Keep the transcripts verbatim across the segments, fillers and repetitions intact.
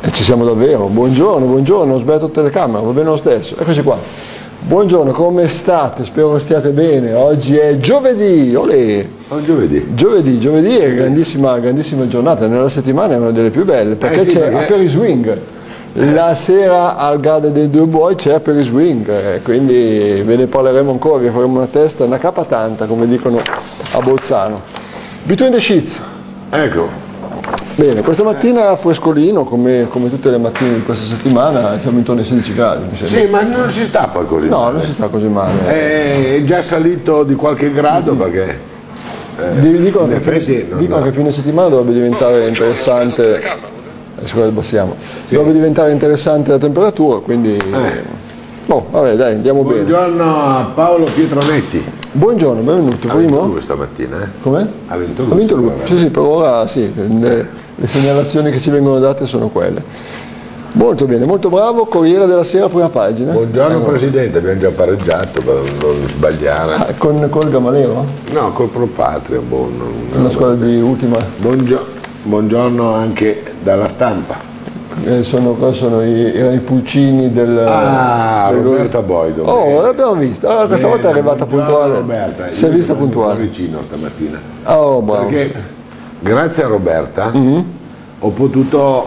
E ci siamo davvero. Buongiorno, buongiorno, ho sbagliato telecamera, va bene lo stesso. Eccoci qua. Buongiorno, come state? Spero che stiate bene. Oggi è giovedì, olè. Oh, giovedì. Giovedì, giovedì è grandissima, grandissima giornata, nella settimana è una delle più belle, perché eh sì, c'è perché... Aperì Swing. La sera al Garda dei Due Buoi c'è Aperì Swing, eh, quindi ve ne parleremo ancora, vi faremo una testa, una capa tanta, come dicono a Bolzano. Between the Sheets. Ecco. Bene, questa mattina frescolino, come, come tutte le mattine di questa settimana, siamo intorno ai sedici gradi. Mi sì, ma non si sta poi così no, male. No, non si sta così male. È già salito di qualche grado, mm-hmm. perché eh, dicono, che fine, non dicono no. che fine settimana dovrebbe diventare interessante, eh, passiamo, sì. dovrebbe diventare interessante la temperatura, quindi eh. boh, vabbè, dai, andiamo Buongiorno bene. Buongiorno a Paolo Pietronetti. Buongiorno, benvenuto. Ha vinto lui stamattina, eh? Come? Ha vinto lui. Ha vinto lui. Sì, sì, per ora sì, le, le segnalazioni che ci vengono date sono quelle. Molto bene, molto bravo, Corriere della Sera, prima pagina. Buongiorno allora. Presidente, abbiamo già pareggiato per non sbagliare. Ah, con, col Gamalero? No, col Pro Patria, boh, non, una squadra di ultima. Buongiorno, buongiorno anche dalla Stampa. Eh, sono, sono i, erano i pulcini del... Ah, del Roberta Boido. Oh, l'abbiamo vista, allora, questa bene, volta è arrivata puntuale. Roberta, si è vista puntuale. Vicino stamattina. Oh, bravo. Perché grazie a Roberta mm-hmm. ho potuto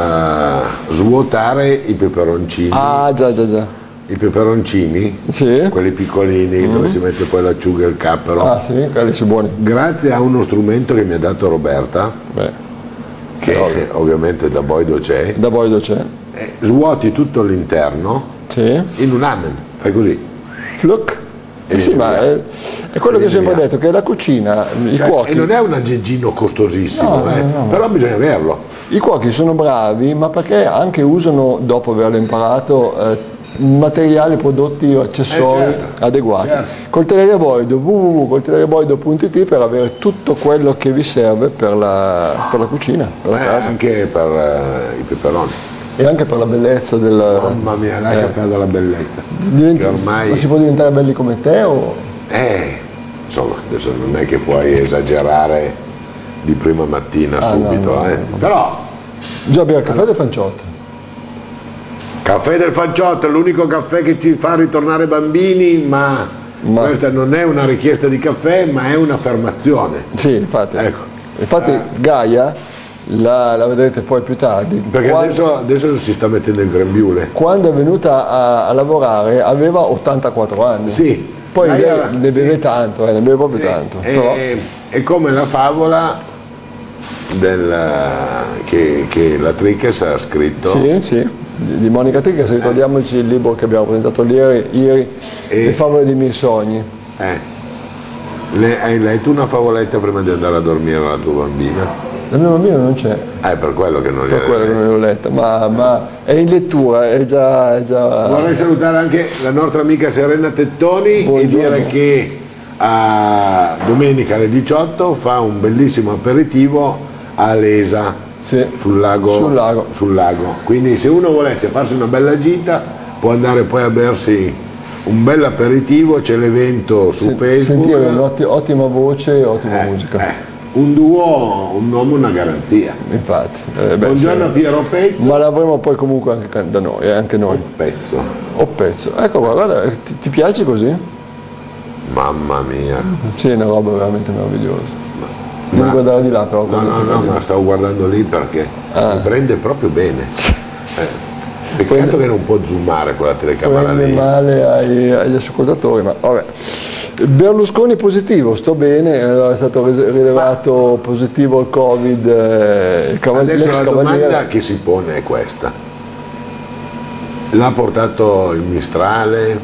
uh, svuotare i peperoncini. Ah, già, già, già. I peperoncini, sì. quelli piccolini mm-hmm. dove si mette poi l'acciuga e il cappero. Ah sì, quelli sono buoni. Grazie a uno strumento che mi ha dato Roberta. Beh. Che ovvio. Ovviamente da Boido c'è. Da Boido c'è. Eh, svuoti tutto l'interno sì. in un amen, fai così. Fluc. Eh sì, ma è, è quello che ho sempre detto, che la cucina, i cioè, cuochi... E non è un aggeggino costosissimo, no, eh, no, no, però bisogna averlo. I cuochi sono bravi, ma perché anche usano, dopo averlo imparato, eh, materiali, prodotti o accessori eh, certo, adeguati. Certo. Coltelleria Boido, w w w punto coltelleria boido punto it per avere tutto quello che vi serve per la, per la cucina, per la eh, casa. Anche per uh, i peperoni. E anche per la bellezza del... Mamma mia, lascia eh, perdere la bellezza. Diventi, ormai... Ma si può diventare belli come te o... Eh, insomma, adesso non è che puoi esagerare di prima mattina ah, subito, no, no, eh. No. Però... Bisogna bere il caffè del Fanciotto. Caffè del Fanciotto è l'unico caffè che ci fa ritornare bambini, ma, ma questa non è una richiesta di caffè, ma è un'affermazione. Sì, infatti. Ecco. Infatti eh. Gaia, la, la vedrete poi più tardi. Perché quando, adesso, adesso si sta mettendo il grembiule. Quando è venuta a, a lavorare aveva ottantaquattro anni. Sì. Poi lei Gaia, ne beve sì. tanto, eh, ne beve proprio sì. tanto. È, però... è come la favola del, che, che la Triches ha scritto. Sì, sì. Di Monica Triches, ricordiamoci il libro che abbiamo presentato ieri, ieri e, Le favole dei miei sogni. Eh, le, hai letto una favoletta prima di andare a dormire alla tua bambina? La mia bambina non c'è. Ah, è per quello che non per quello che non l'ho letta, ma, ma è in lettura, è già, è già... Vorrei salutare anche la nostra amica Serena Tettoni. Buongiorno. E dire che a domenica alle diciotto fa un bellissimo aperitivo a Lesa. Sì, sul, lago, sul, lago. sul lago, quindi se uno volesse farsi una bella gita può andare poi a bersi un bel aperitivo, c'è l'evento su se, Facebook. Sentire un'ottima voce e ottima eh, musica. Eh, un duo, un uomo, una garanzia. Infatti. Eh, beh, Buongiorno a Piero Pezzo. Ma l'avremo poi comunque anche da noi, eh, anche noi. O Pezzo. O Pezzo. Ecco qua, guarda, ti, ti piace così? Mamma mia. Sì, è una roba veramente meravigliosa. Non guardare di là però. No, no, no, ma stavo guardando lì perché ah. mi prende proprio bene. Eh, peccato prende, che non può zoomare quella telecamera prende lì. male ai, agli ascoltatori, ma vabbè. Berlusconi positivo, sto bene, è stato rilevato positivo il Covid. Eh, il Adesso la domanda che si pone è questa. L'ha portato il Mistrale?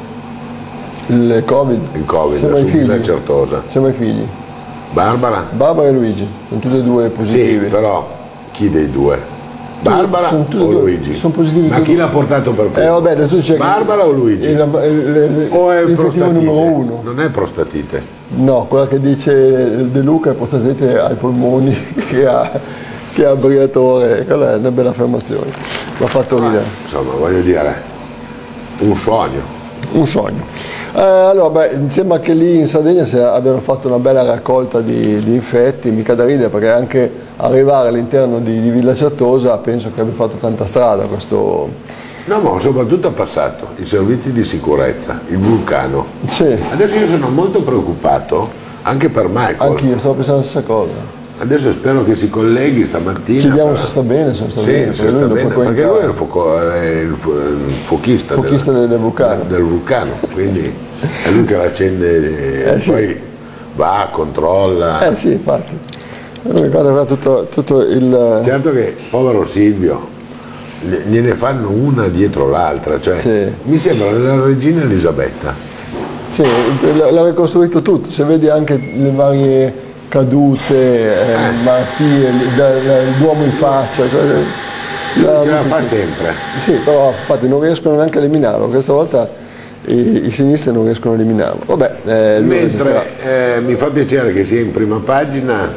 Il Covid? Il Covid, siamo su Villa Certosa. Siamo i figli. Barbara? Barbara e Luigi, sono tutti e due positivi. Sì, però chi dei due? Barbara o Luigi? Sono positivi. Ma chi l'ha portato per primo? Eh, vabbè, tu c'è Barbara o Luigi? Il, il, il, o è prostatite? Numero uno. Non è prostatite? No, quella che dice De Luca è prostatite ai polmoni che ha, che ha Briatore, quella è una bella affermazione, mi ha fatto ridere. Ah, insomma, voglio dire, un sogno. Un sogno. Eh, allora, beh, sembra che lì in Sardegna si abbiano fatto una bella raccolta di, di infetti, mica da ridere, perché anche arrivare all'interno di, di Villa Certosa penso che abbia fatto tanta strada questo. No, ma soprattutto ha passato i servizi di sicurezza, il vulcano. Sì. Adesso io sono molto preoccupato anche per Michael. Anch'io stavo pensando la stessa cosa. Adesso spero che si colleghi stamattina. Chiediamo se sta bene, se non sta sì, bene, se perché, sta lui bene, perché lui è il, fuoco, è il fuochista, fuochista del, del, vulcano. del vulcano, quindi è lui che l'accende e eh, sì. Poi va, controlla. Eh sì, infatti. Non ricordo tutto, tutto il... Certo che, povero Silvio, gliene fanno una dietro l'altra, cioè sì. Mi sembra la regina Elisabetta. Sì, l'ha ricostruito tutto, se vedi anche le varie cadute, eh, eh. malattie, l'uomo in faccia, cioè, la, ce la fa sempre. Sì, però infatti non riescono neanche a eliminarlo, questa volta i, i sinistri non riescono a eliminarlo. Vabbè, eh, mentre eh, mi fa piacere che sia in prima pagina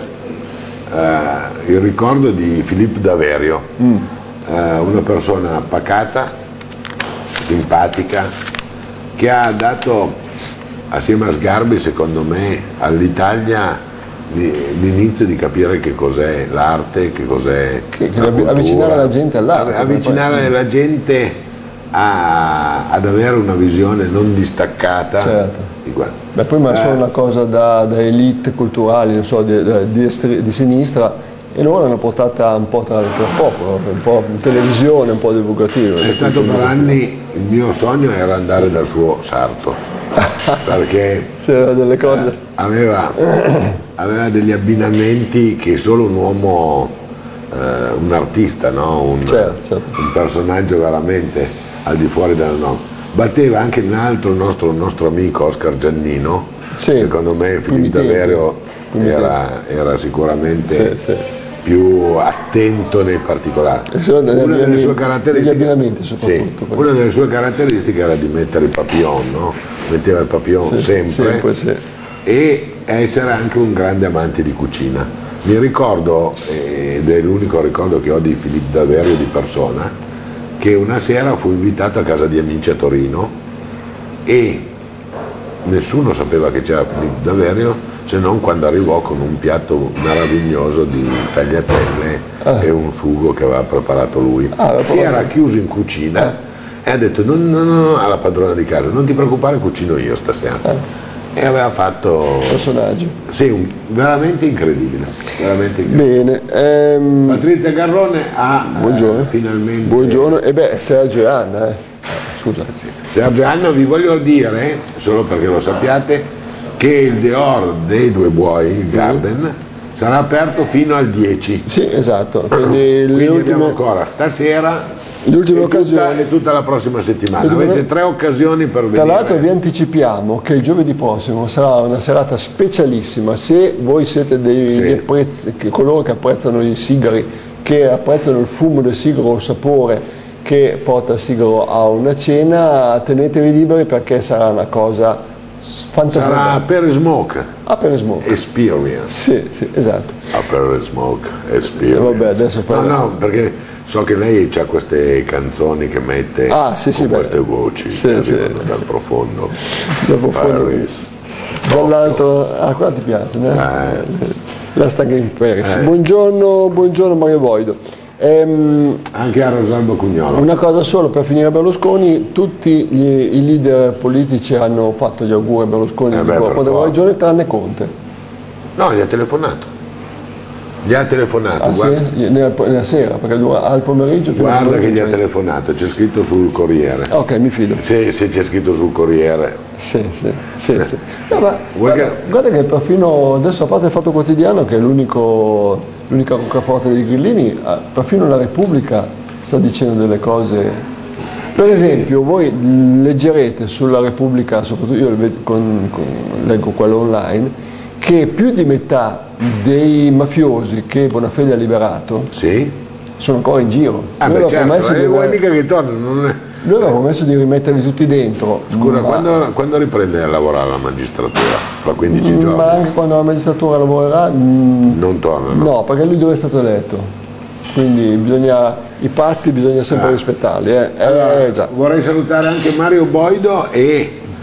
eh, il ricordo di Filippo Daverio, mm. eh, una persona pacata, simpatica, che ha dato assieme a Sgarbi, secondo me, all'Italia l'inizio di capire che cos'è l'arte, che cos'è che, che avvicinare la gente all'arte, avvicinare la gente a, ad avere una visione non distaccata. Certo. Di Beh, poi ma eh. solo una cosa da, da elite culturali, non so, di, di, estri, di sinistra, e loro l'hanno portata un po' tra, tra il popolo, un po' in televisione, un po' divulgativo. È stato per anni il mio sogno era andare dal suo sarto, perché c'era delle cose. Eh, aveva, aveva degli abbinamenti che solo un uomo, eh, un artista, no? un, certo, certo. un personaggio veramente al di fuori della norma. Batteva anche un altro nostro, nostro amico Oscar Giannino, sì, secondo me Filippo Daverio era, era sicuramente sì, sì. più attento nei particolari. Una delle sue caratteristiche, sì, una delle sue caratteristiche era di mettere il papillon, no? Metteva il papillon sì, sempre, sempre sì. E essere anche un grande amante di cucina. Mi ricordo, ed è l'unico ricordo che ho di Filippo Daverio di persona, che una sera fu invitato a casa di amici a Torino e nessuno sapeva che c'era Filippo Daverio, se non quando arrivò con un piatto meraviglioso di tagliatelle ah. e un sugo che aveva preparato lui. Ah, si era chiuso in cucina ah. e ha detto no, no, no, alla padrona di casa, non ti preoccupare, cucino io stasera. Ah. E aveva fatto personaggio. Sì, un, veramente incredibile. Veramente incredibile. Bene. Ehm... Patrizia Garrone ha eh, finalmente. Buongiorno, e beh, Sergio e Anna, eh. Scusa. Sergio e Anna, vi voglio dire, solo perché lo sappiate, che il Dior dei due buoi, il Garden, mm. sarà aperto fino al dieci. Sì, esatto. Quindi, Quindi le ultime... abbiamo ancora stasera. Le ultime e occasioni tutta, e tutta la prossima settimana. Ultime... Avete tre occasioni per venire. Tra l'altro vi anticipiamo che il giovedì prossimo sarà una serata specialissima. Se voi siete dei, sì. dei prezzi, che coloro che apprezzano i sigari, che apprezzano il fumo del sigaro, il sapore che porta il sigaro a una cena, tenetevi liberi perché sarà una cosa fantastica. Sarà per smoke. Ah, per smoke. Experience. Sì, sì, esatto. Ah, per smoke experience. E vabbè, adesso no, no, perché so che lei ha queste canzoni che mette ah, sì, sì, con queste beh. voci sì, che sì. arrivano dal profondo. Dal profondo. Dall'altro, ah, qua ti piace, no? Eh. La Stagna in Paris. Eh. Buongiorno, buongiorno Mario Boido. Ehm, Anche a Rosalbo Cugnolo. Una cosa solo per finire Berlusconi, tutti gli, i leader politici hanno fatto gli auguri a Berlusconi eh di quando aveva ragione, tranne Conte. No, gli ha telefonato. Gli ha telefonato, ah, guarda. Sì? Nella, nella sera, perché al pomeriggio guarda che gli ha telefonato, c'è scritto sul Corriere. Ok, mi fido. Se, se c'è scritto sul Corriere. Sì, sì, sì, sì. No, ma guarda, che... guarda che perfino adesso, a parte il Fatto Quotidiano, che è l'unico, l'unica roccaforte dei grillini, perfino la Repubblica sta dicendo delle cose. Per sì. esempio, voi leggerete sulla Repubblica, soprattutto io con, con, leggo quello online, che più di metà dei mafiosi che Bonafede ha liberato sì. sono ancora in giro. Ah, beh, certo, è una mica che tornano. Non è... Lui aveva promesso di rimetterli tutti dentro. Scusa, ma... quando, quando riprende a lavorare la magistratura? Fra quindici giorni? Ma anche quando la magistratura lavorerà... Mh, non tornano? No, perché lui dove è stato eletto. Quindi bisogna, i patti bisogna sempre ah. rispettarli. Eh. Allora, eh, già. Vorrei salutare anche Mario Boido e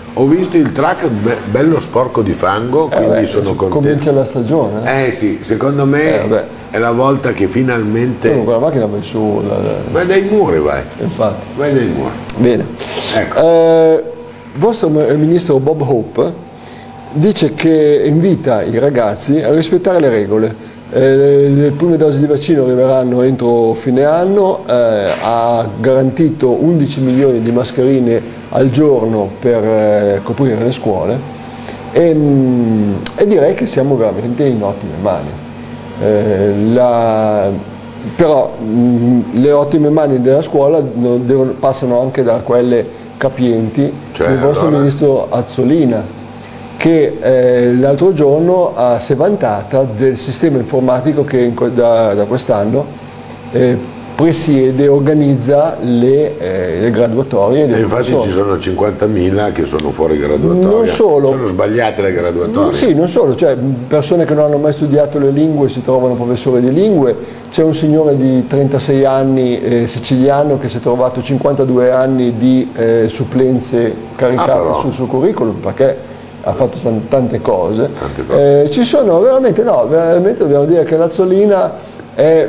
Ho visto il track be bello sporco di fango, quindi eh beh, sono contento. Comincia la stagione. Eh sì, secondo me eh è la volta che finalmente... Con la macchina vai su... La... Vai dai muri, vai. Infatti. Vai dai muri. Bene. Ecco. Eh, il vostro ministro Bob Hope dice che invita i ragazzi a rispettare le regole. Eh, le prime dosi di vaccino arriveranno entro fine anno, eh, ha garantito undici milioni di mascherine al giorno per eh, coprire le scuole e, mh, e direi che siamo veramente in ottime mani. Eh, la, però mh, le ottime mani della scuola non devono, passano anche da quelle capienti, cioè, del vostro allora... ministro Azzolina, che eh, l'altro giorno uh, si è vantata del sistema informatico che in, da, da quest'anno eh, presiede e organizza le, eh, le graduatorie. E infatti ci sono cinquantamila che sono fuori graduatoria. Non solo. Sono sbagliate le graduatorie. Sì, non solo, cioè persone che non hanno mai studiato le lingue si trovano professori di lingue. C'è un signore di trentasei anni eh, siciliano che si è trovato cinquantadue anni di eh, supplenze caricate ah, sul suo curriculum, perché ha fatto tante cose. Tante cose. Eh, ci sono veramente, no, veramente dobbiamo dire che l'Azzolina è...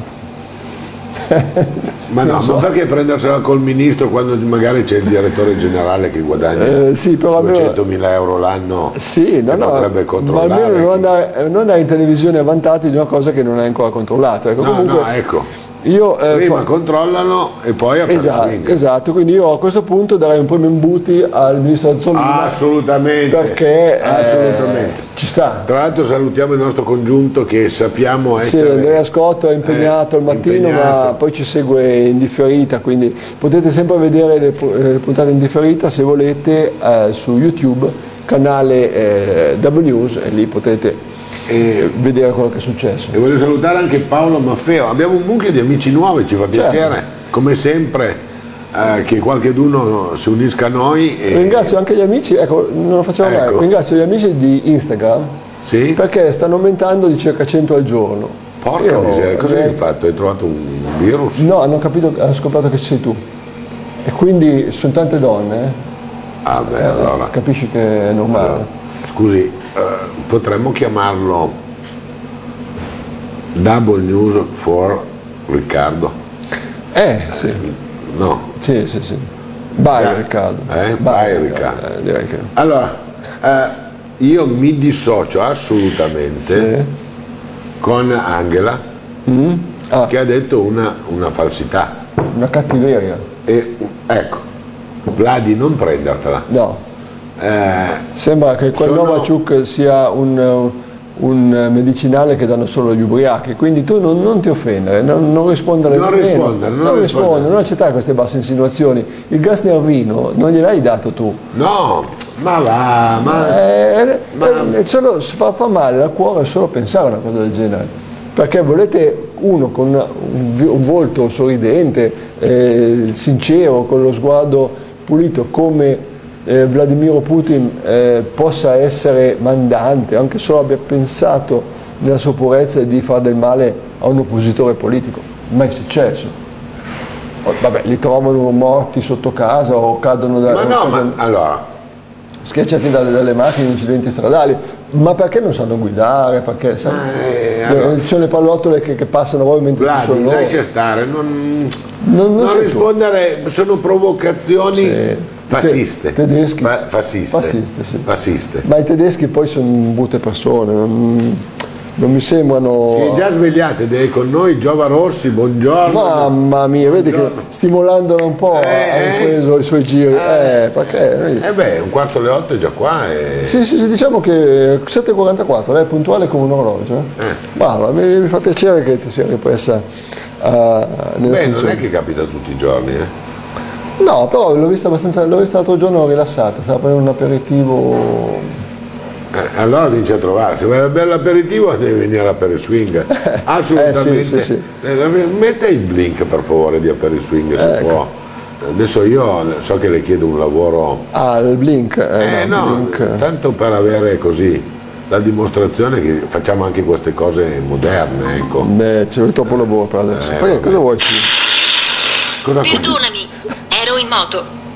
ma no, so. Ma perché prendersela col ministro quando magari c'è il direttore generale che guadagna eh, sì, duecentomila euro l'anno sì, no, che no, potrebbe controllare? Ma almeno non andare, non andare in televisione a vantarti di una cosa che non hai ancora controllato. Ecco, no, comunque, no, ecco. Io, eh, prima fa... controllano e poi a esatto, esatto, quindi io a questo punto darei un premio in buti al ministro Azzolina. Assolutamente, perché assolutamente. Eh, ci sta. Tra l'altro salutiamo il nostro congiunto che sappiamo essere... Sì, Andrea Scotto è impegnato eh, al mattino, impegnato. Ma poi ci segue in differita, quindi potete sempre vedere le, le puntate in differita se volete eh, su YouTube, canale eh, W News, e lì potete e vedere quello che è successo. E voglio salutare anche Paolo Maffeo, abbiamo un mucchio di amici nuovi, ci fa piacere, certo. Come sempre eh, che qualcheduno si unisca a noi. E... Ringrazio anche gli amici, ecco, non lo facciamo ecco. mai, ringrazio gli amici di Instagram, sì? Perché stanno aumentando di circa cento al giorno. Porca Io, miseria, cosa hai fatto? Hai trovato un virus? No, hanno capito, hanno scoperto che ci sei tu. E quindi sono tante donne. Eh? Ah beh, eh, allora. Capisci che è normale. Allora, scusi, Uh, potremmo chiamarlo Double News for Riccardo? Eh, sì. No? Sì, sì, sì. Bye yeah. Riccardo. Eh? Bye, Bye Riccardo. Eh, direi che... Allora, uh, io mi dissocio assolutamente sì. con Angela, mm. ah. che ha detto una, una falsità. Una cattiveria. E, ecco, Vladi, non prendertela. No. Eh, Sembra che quel sono... Novaciuk sia un, un medicinale che danno solo gli ubriachi, quindi tu non, non ti offendere, non, non rispondere non nemmeno, rispondere, non, non rispondere, rispondere, non accettare queste basse insinuazioni. Il gas nervino non gliel'hai dato tu. No, ma va, ma, eh, ma... Eh, solo, fa, fa male al cuore solo pensare a una cosa del genere, perché volete uno con un, un volto sorridente, eh, sincero, con lo sguardo pulito come Eh, Vladimiro Putin eh, possa essere mandante, anche solo abbia pensato nella sua purezza di fare del male a un oppositore politico. Mai successo. Vabbè, li trovano morti sotto casa o cadono da... Ma no, ma allora... schiacciati dalle, dalle macchine in incidenti stradali, ma perché non sanno guidare? Perché sai, eh, allora... ci sono le pallottole che, che passano voi mentre Vladi, ci sono loro. lascia stare, non, non, non non rispondere, tu. Sono provocazioni... Sì. Fasciste. Tedeschi. Fa, fasciste. Fasciste, sì. Fasciste. Ma i tedeschi poi sono brutte persone, non, non mi sembrano... Si è già svegliate dei con noi, Giova Rossi, buongiorno. Mamma mia, buongiorno. Vedi che stimolandola un po' eh, ha preso i suoi giri. Eh, eh perché? Eh beh, un quarto alle otto è già qua. E... Sì, sì, sì, diciamo che sette e quarantaquattro, lei è puntuale come un orologio. Eh? Eh. Ma mi, mi fa piacere che ti sia ripresa uh, nelle Beh, funzioni. non è che capita tutti i giorni, eh. No, però l'ho vista abbastanza, l'ho vista l'altro giorno rilassata, stava prendendo un aperitivo. Eh, allora vinci a trovare, se vuoi un bel aperitivo devi venire a Aperitivo Swing. Assolutamente. Eh, sì, sì, sì. Metta il link per favore di Aperitivo Swing se ecco. può. Adesso io so che le chiedo un lavoro. Ah, il Blink? Eh, eh no, Blink. Tanto per avere così la dimostrazione che facciamo anche queste cose moderne, ecco. Beh, c'è troppo lavoro per adesso. Eh, Poi cosa vuoi tu? Cosa Perdonami, ero in moto.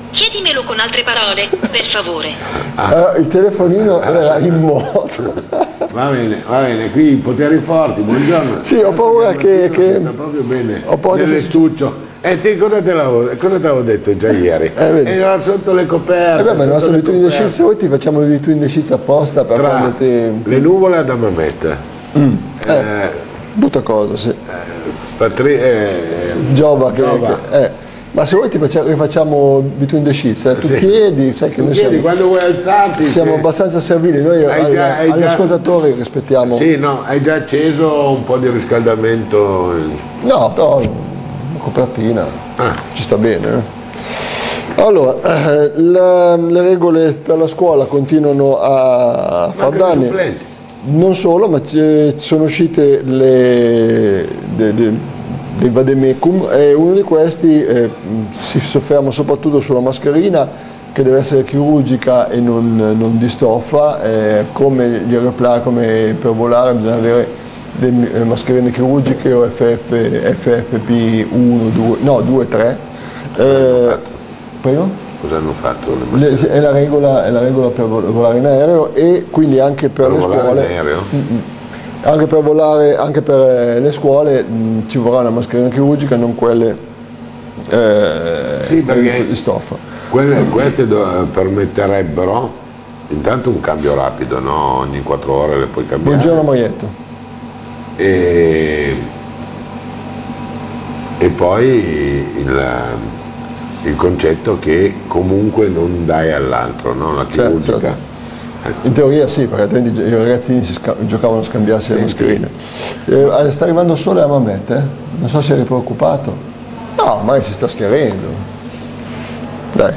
Chiedimelo con altre parole, per favore. Ah. Eh, il telefonino era in moto. Va bene, va bene, qui i poteri forti, buongiorno. Sì, ho paura che... che... Sta proprio bene, ho paura nell'estuccio. E te cosa te l'avevo detto già ieri? Eh, Era sotto le coperte. Eh beh, ma il nostro virtù indecisa, noi ti facciamo il virtù indecisa apposta per tra quando ti... le nuvole ad Amamet. Mm. Eh, eh, brutta cosa, sì. Eh, Patri, eh, Giova che... Giova. che eh. Ma se vuoi ti facciamo, rifacciamo Between the Sheets, eh? tu sì. chiedi, sai che tu noi chiedi, siamo, quando vuoi alzarti, siamo sì. abbastanza servili, noi Hai già, hai agli già... ascoltatori rispettiamo. Sì, no, hai già acceso un po' di riscaldamento? No, però una copertina, ah. ci sta bene. Eh? Allora, eh, la, le regole per la scuola continuano a far danni. Supplenti. Non solo, ma ci sono uscite le... De, de, dei vademecum e uno di questi eh, si sofferma soprattutto sulla mascherina che deve essere chirurgica e non, non di stoffa, eh, come gli aeroplani, come per volare bisogna avere le mascherine chirurgiche o F F P uno, due, no due, tre. Eh, prego? Cosa hanno fatto? Le le, è, la regola, è la regola per volare in aereo e quindi anche per, per le volare scuole. In aereo? Mm-mm. Anche per volare, anche per le scuole mh, ci vorrà una mascherina chirurgica, non quelle eh, sì, perché di stoffa. Quelle, queste do, permetterebbero intanto un cambio rapido, no? Ogni quattro ore le puoi cambiare. Buongiorno Maietto. E, e poi il, il concetto che comunque non dai all'altro, no? La chirurgica. Certo, certo. In teoria sì, perché altrimenti i ragazzini si giocavano a scambiarsi le mascherine. Eh, sta arrivando sole a Mamet, eh? Non so se eri preoccupato. No, ormai si sta schiarendo. Dai.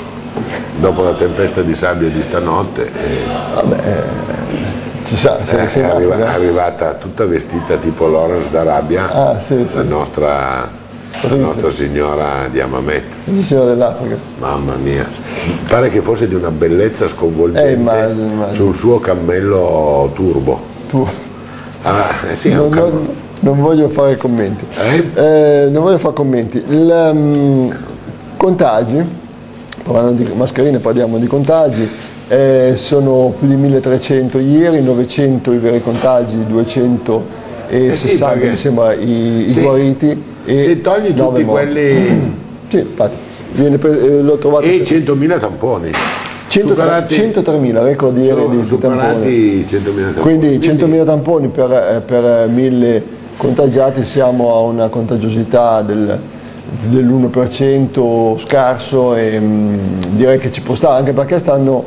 Dopo la tempesta di sabbia di stanotte. Eh, Vabbè, eh, ci sa, eh, se è arriva, è arrivata tutta vestita tipo Lawrence d'Arabia, ah, sì, sì. la nostra... La nostra signora di Amamet. La signora dell'Africa. Mamma mia. Pare che fosse di una bellezza sconvolgente eh, immagino, immagino. sul suo cammello turbo. Tu. Ah, eh sì, non, un non, non voglio fare commenti. Eh? Eh, non voglio fare commenti. Il, um, contagi, parlando di mascherine parliamo di contagi, eh, sono più di milletrecento ieri, novecento i veri contagi, duecentosessanta eh sì, mi sembra i, i sì. guariti. E se togli tutti quelli sì, infatti, viene pre- eh, l'ho trovato e centomila tamponi centotremila record di ieri di tamponi centomila tamponi. Quindi centomila tamponi per, eh, per mille contagiati, siamo a una contagiosità del, dell'uno per cento scarso e mh, direi che ci può stare, anche perché stanno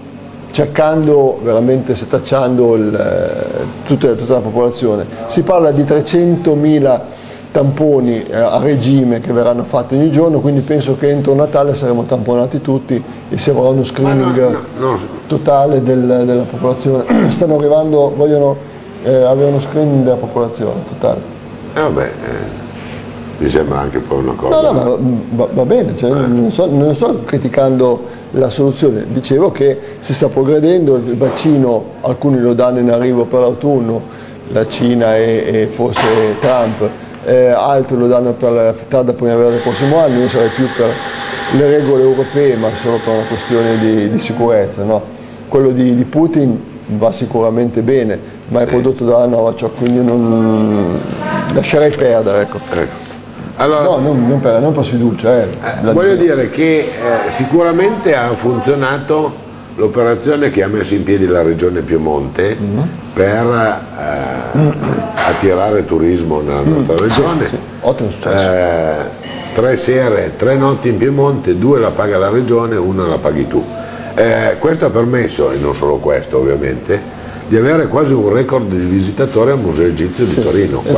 cercando veramente, setacciando il, tutta, tutta la popolazione. Si parla di trecentomila tamponi eh, a regime che verranno fatti ogni giorno, quindi penso che entro Natale saremo tamponati tutti e si avrà uno screening no, no, no. totale del, della popolazione. Stanno arrivando, vogliono eh, avere uno screening della popolazione totale. Eh, vabbè, eh, mi sembra anche poi una cosa. No, no, ma va, va bene, cioè, eh. non, so, non sto criticando la soluzione, dicevo che si sta progredendo, il vaccino alcuni lo danno in arrivo per l'autunno, la Cina e, e forse Trump. Eh, altri lo danno per la tarda primavera del prossimo anno, io sarei più per le regole europee, ma solo per una questione di, di sicurezza. No? Quello di, di Putin va sicuramente bene, ma è prodotto dalla Novaciok, quindi non lascerei perdere. Ecco. Ecco. Allora, no, non, non, per, non per sfiducia. Eh. Eh, voglio dire che eh, sicuramente ha funzionato l'operazione che ha messo in piedi la regione Piemonte mm-hmm. per eh, attirare turismo nella nostra mm, regione. Sì, sì. Ottimo successo. Eh, tre sere, tre notti in Piemonte, due la paga la regione, una la paghi tu. Eh, questo ha permesso, e non solo questo ovviamente, di avere quasi un record di visitatori al Museo Egizio di sì, Torino, esatto.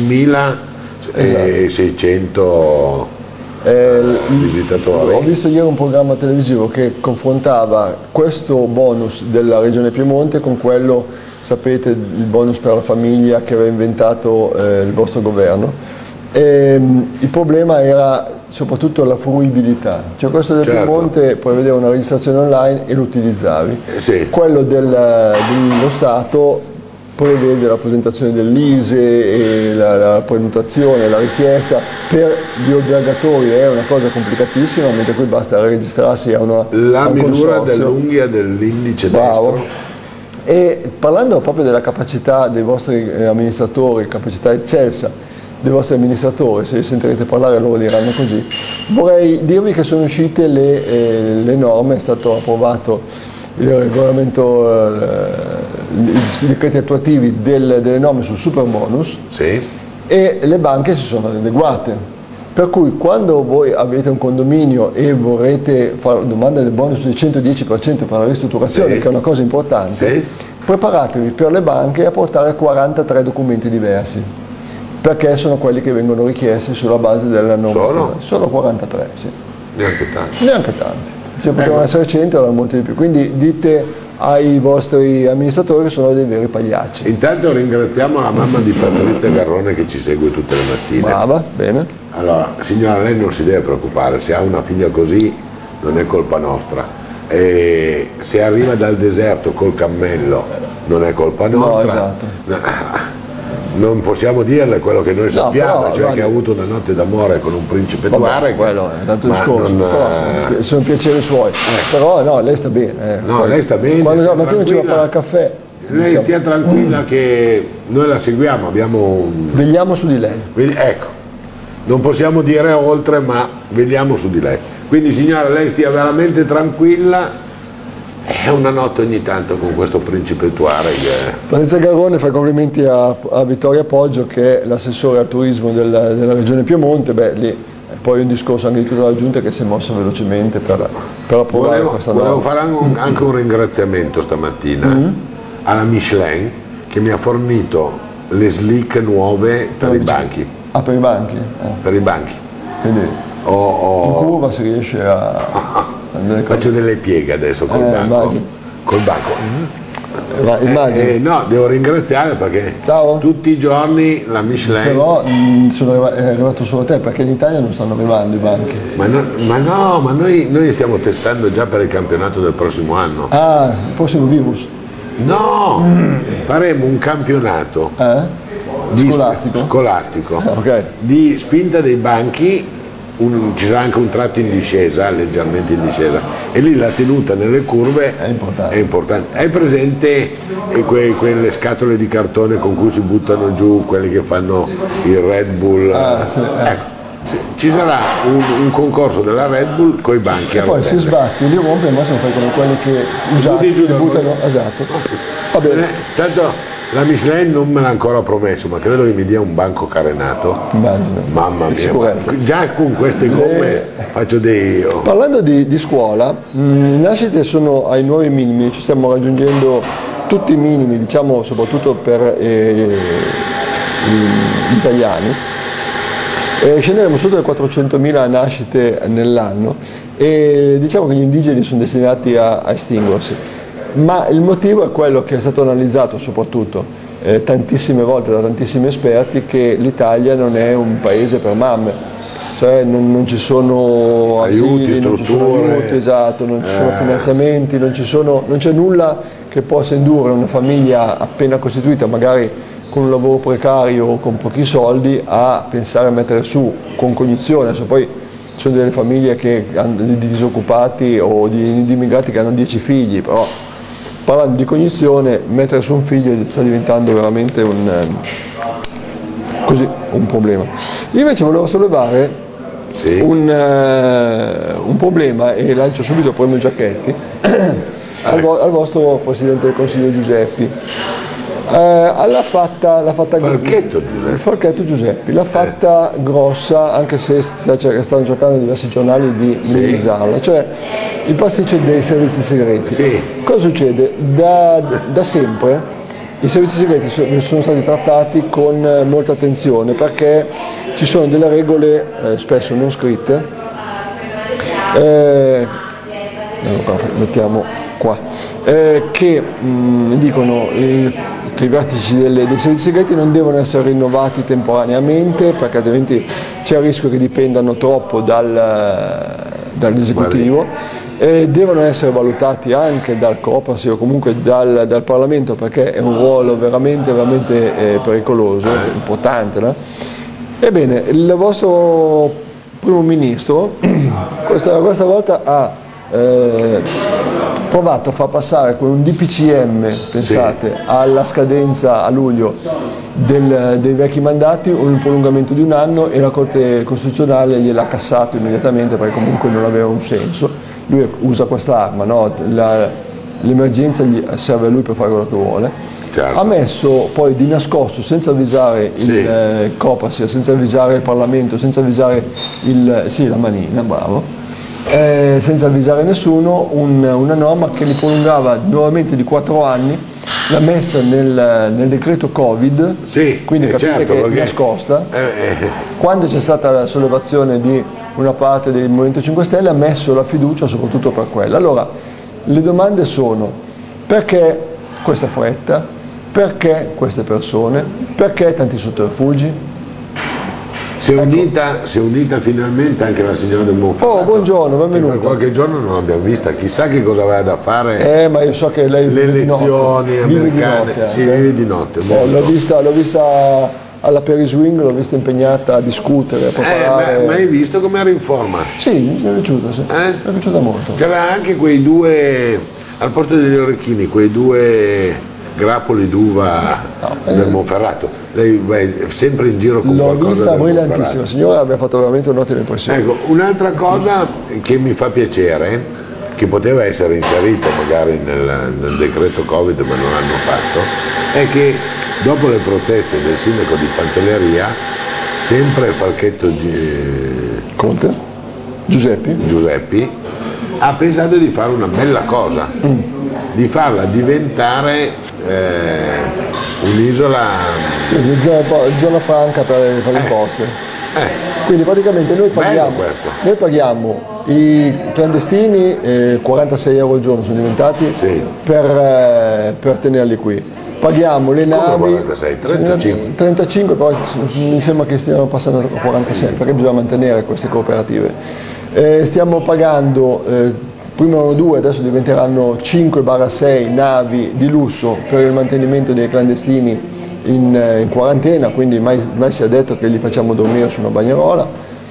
quarantunomilaseicento Eh, visitatori. Ho visto ieri un programma televisivo che confrontava questo bonus della regione Piemonte con quello, sapete, il bonus per la famiglia che aveva inventato eh, il vostro governo. E, il problema era soprattutto la fruibilità, cioè questo del certo. Piemonte prevedeva una registrazione online e lo utilizzavi. Eh sì. Quello del, dello Stato prevede la presentazione dell'I S E e la, la prenotazione, la richiesta. Per gli albergatori è una cosa complicatissima, mentre qui basta registrarsi a una la a un misura consorzio. dell'unghia dell'indice Bravo. destro. E parlando proprio della capacità dei vostri amministratori, capacità eccelsa dei vostri amministratori, se li sentirete parlare loro diranno così, vorrei dirvi che sono uscite le, eh, le norme, è stato approvato il regolamento, eh, i decreti attuativi del, delle norme sul super bonus, sì. E le banche si sono adeguate. Per cui quando voi avete un condominio e vorrete fare domanda del bonus del centodieci per cento per la ristrutturazione, sì. che è una cosa importante, sì. preparatevi per le banche a portare quarantatré documenti diversi, perché sono quelli che vengono richiesti sulla base della normativa. Sono? Sono quarantatré, sì. Neanche tanti. Neanche tanti. Cioè, potevano Ecco. essere cento, erano molti di più. Quindi dite ai vostri amministratori che sono dei veri pagliacci. Intanto ringraziamo la mamma di Patrizia Garrone che ci segue tutte le mattine. Brava, bene. Allora, signora, lei non si deve preoccupare, se ha una figlia così non è colpa nostra. E se arriva dal deserto col cammello non è colpa nostra. No, esatto. Non possiamo dirle quello che noi sappiamo, però, cioè guarda, che ha avuto una notte d'amore con un principe Vabbè, Tuareg. quello è tanto ma discorso, non, però, eh, sono piaceri suoi. Però no, lei sta bene. Eh. No, Poi, lei sta bene, Quando sta la mattina ci va a tranquilla. fare il caffè, Lei diciamo, stia tranquilla che noi la seguiamo, abbiamo un... vegliamo su di lei. Vedi- Ecco, non possiamo dire oltre, ma vediamo su di lei. Quindi signora, lei stia veramente tranquilla, è una notte ogni tanto con questo principe Tuareg. eh. Patrizia Garrone fa i complimenti a, a Vittoria Poggio, che è l'assessore al turismo della, della regione Piemonte. Beh, lì è poi un discorso anche di tutta la giunta che si è mossa velocemente per, per approvare Volevo, questa volevo norma. fare anche un, anche un ringraziamento stamattina Mm-hmm. alla Michelin che mi ha fornito le slick nuove per i banchi. Ah, per i banchi? Eh. Per i banchi. Quindi Ho- ho- in curva si riesce a... a delle cose. Faccio delle pieghe adesso col Eh, banco. immagino. Col banco. Eh, ma immagino. Eh, no, devo ringraziare perché Ciao. tutti i giorni la Michelin. Però mh, sono arriva- è arrivato solo a te, perché in Italia non stanno arrivando i banchi. Ma no, ma, no, ma noi, noi stiamo testando già per il campionato del prossimo anno. Ah, il prossimo virus. No, faremo un campionato Eh? di- Scolastico? scolastico Ok. di spinta dei banchi. Un- ci sarà anche un tratto in discesa, leggermente in discesa, e lì la tenuta nelle curve È importante. è importante. Hai presente eh, que- quelle scatole di cartone con cui si buttano giù quelli che fanno il Red Bull? Ah, sì, eh. Ecco, ci- ci sarà un, un concorso della Red Bull con i banchi a E poi si rotelle. sbatti, li rompe, al massimo fai come quelli che usati, Butti giù li da- buttano. Esatto. Va Eh, bene, Tanto la Michelin non me l'ha ancora promesso, ma credo che mi dia un banco carenato. immagino. Mamma Di mia, sicurezza. ma già con queste gomme faccio dei... oh. Parlando di, di scuola, mh, le nascite sono ai nuovi minimi, ci stiamo raggiungendo tutti i minimi, diciamo soprattutto per eh, gli italiani. Eh, scenderemo sotto le quattrocentomila nascite nell'anno e diciamo che gli indigeni sono destinati a, a estinguersi. Ma il motivo è quello che è stato analizzato soprattutto eh, tantissime volte da tantissimi esperti, che l'Italia non è un paese per mamme, cioè non, non ci sono Aiuti, asili, non ci sono strutture. aiuti, esatto, non ci sono Eh. finanziamenti, non, ci sono, non c'è nulla che possa indurre una famiglia appena costituita, magari con un lavoro precario o con pochi soldi, a pensare a mettere su con cognizione. Adesso poi ci sono delle famiglie che hanno, di disoccupati o di, di immigrati che hanno dieci figli, però parlando di cognizione, mettere su un figlio sta diventando veramente un, ehm, così, un problema. Io invece volevo sollevare Sì. un, eh, un problema, e lancio subito il premio Giacchetti al, vo- al vostro Presidente del Consiglio Giuseppi. Eh, l'ha fatta, l'ha fatta Falchetto Giuseppi. il Falchetto Giuseppi l'ha fatta grossa, anche se sta, stanno cercando diversi giornali di minimizzarla, cioè il pasticcio dei servizi segreti. Sì. Cosa succede? Da, da sempre i servizi segreti so- sono stati trattati con eh, molta attenzione, perché ci sono delle regole eh, spesso non scritte, eh, allora, mettiamo qua, eh, che mh, dicono eh, che i vertici delle- dei servizi segreti non devono essere rinnovati temporaneamente, perché altrimenti c'è il rischio che dipendano troppo dal, dall'esecutivo, e devono essere valutati anche dal Copasir o comunque dal, dal Parlamento, perché è un ruolo veramente, veramente eh, pericoloso, importante. No? Ebbene, il vostro primo ministro questa, questa volta ha eh, provato a far passare con un D P C M, pensate, sì. alla scadenza a luglio del, dei vecchi mandati, un prolungamento di un anno, e la Corte Costituzionale gliel'ha cassato immediatamente perché comunque non aveva un senso. Lui usa questa arma, no? L'emergenza serve a lui per fare quello che vuole. Certo. Ha messo poi di nascosto, senza avvisare il sì. eh, Copasir, senza avvisare il Parlamento, senza avvisare il, sì, la manina, bravo, eh, senza avvisare nessuno, un, una norma che li prolungava nuovamente di quattro anni, l'ha messa nel, nel decreto Covid, sì, quindi eh, capite certo, che è nascosta. Eh, eh. Quando c'è stata la sollevazione di una parte del Movimento cinque Stelle, ha messo la fiducia soprattutto per quella. Allora, le domande sono: perché questa fretta? Perché queste persone? Perché tanti sotterfugi? Si è, ecco. unita, si è unita finalmente anche la signora del Monferrato. Oh, buongiorno, benvenuta. Per qualche giorno non l'abbiamo vista, chissà che cosa aveva da fare. Eh, ma io so che lei le elezioni americane. Vive sì, vive di notte. Eh, l'ho vista, l'ho vista alla Paris Wing, l'ho vista impegnata a discutere, a preparare. Eh, ma, ma hai visto come era in forma? Sì, mi è piaciuta, sì. Eh? Mi è piaciuta molto. C'era anche quei due, al posto degli orecchini, quei due grappoli d'uva no, del eh, Monferrato. Lei va sempre in giro con qualcosa. L'ho vista brillantissima, signora, mi ha fatto veramente un'ottima impressione. Ecco, un'altra cosa che mi fa piacere, che poteva essere inserito magari nel, nel decreto Covid ma non l'hanno fatto, è che dopo le proteste del sindaco di Pantelleria, sempre Falchetto di Conte, Giuseppi, Giuseppi ha pensato di fare una bella cosa, mm. di farla diventare eh, un'isola, sì, zona, zona franca per, per le eh. imposte. Eh. Quindi praticamente noi paghiamo, noi paghiamo i clandestini, eh, quarantasei euro al giorno sono diventati, sì. per, eh, per tenerli qui. Paghiamo le navi. quarantasei, trentacinque. trentacinque, però mi sembra che stiamo passando a quarantasei, perché bisogna mantenere queste cooperative. Eh, stiamo pagando, eh, prima erano due, adesso diventeranno cinque sei navi di lusso per il mantenimento dei clandestini in, in quarantena, quindi mai, mai si è detto che li facciamo dormire su una bagnarola.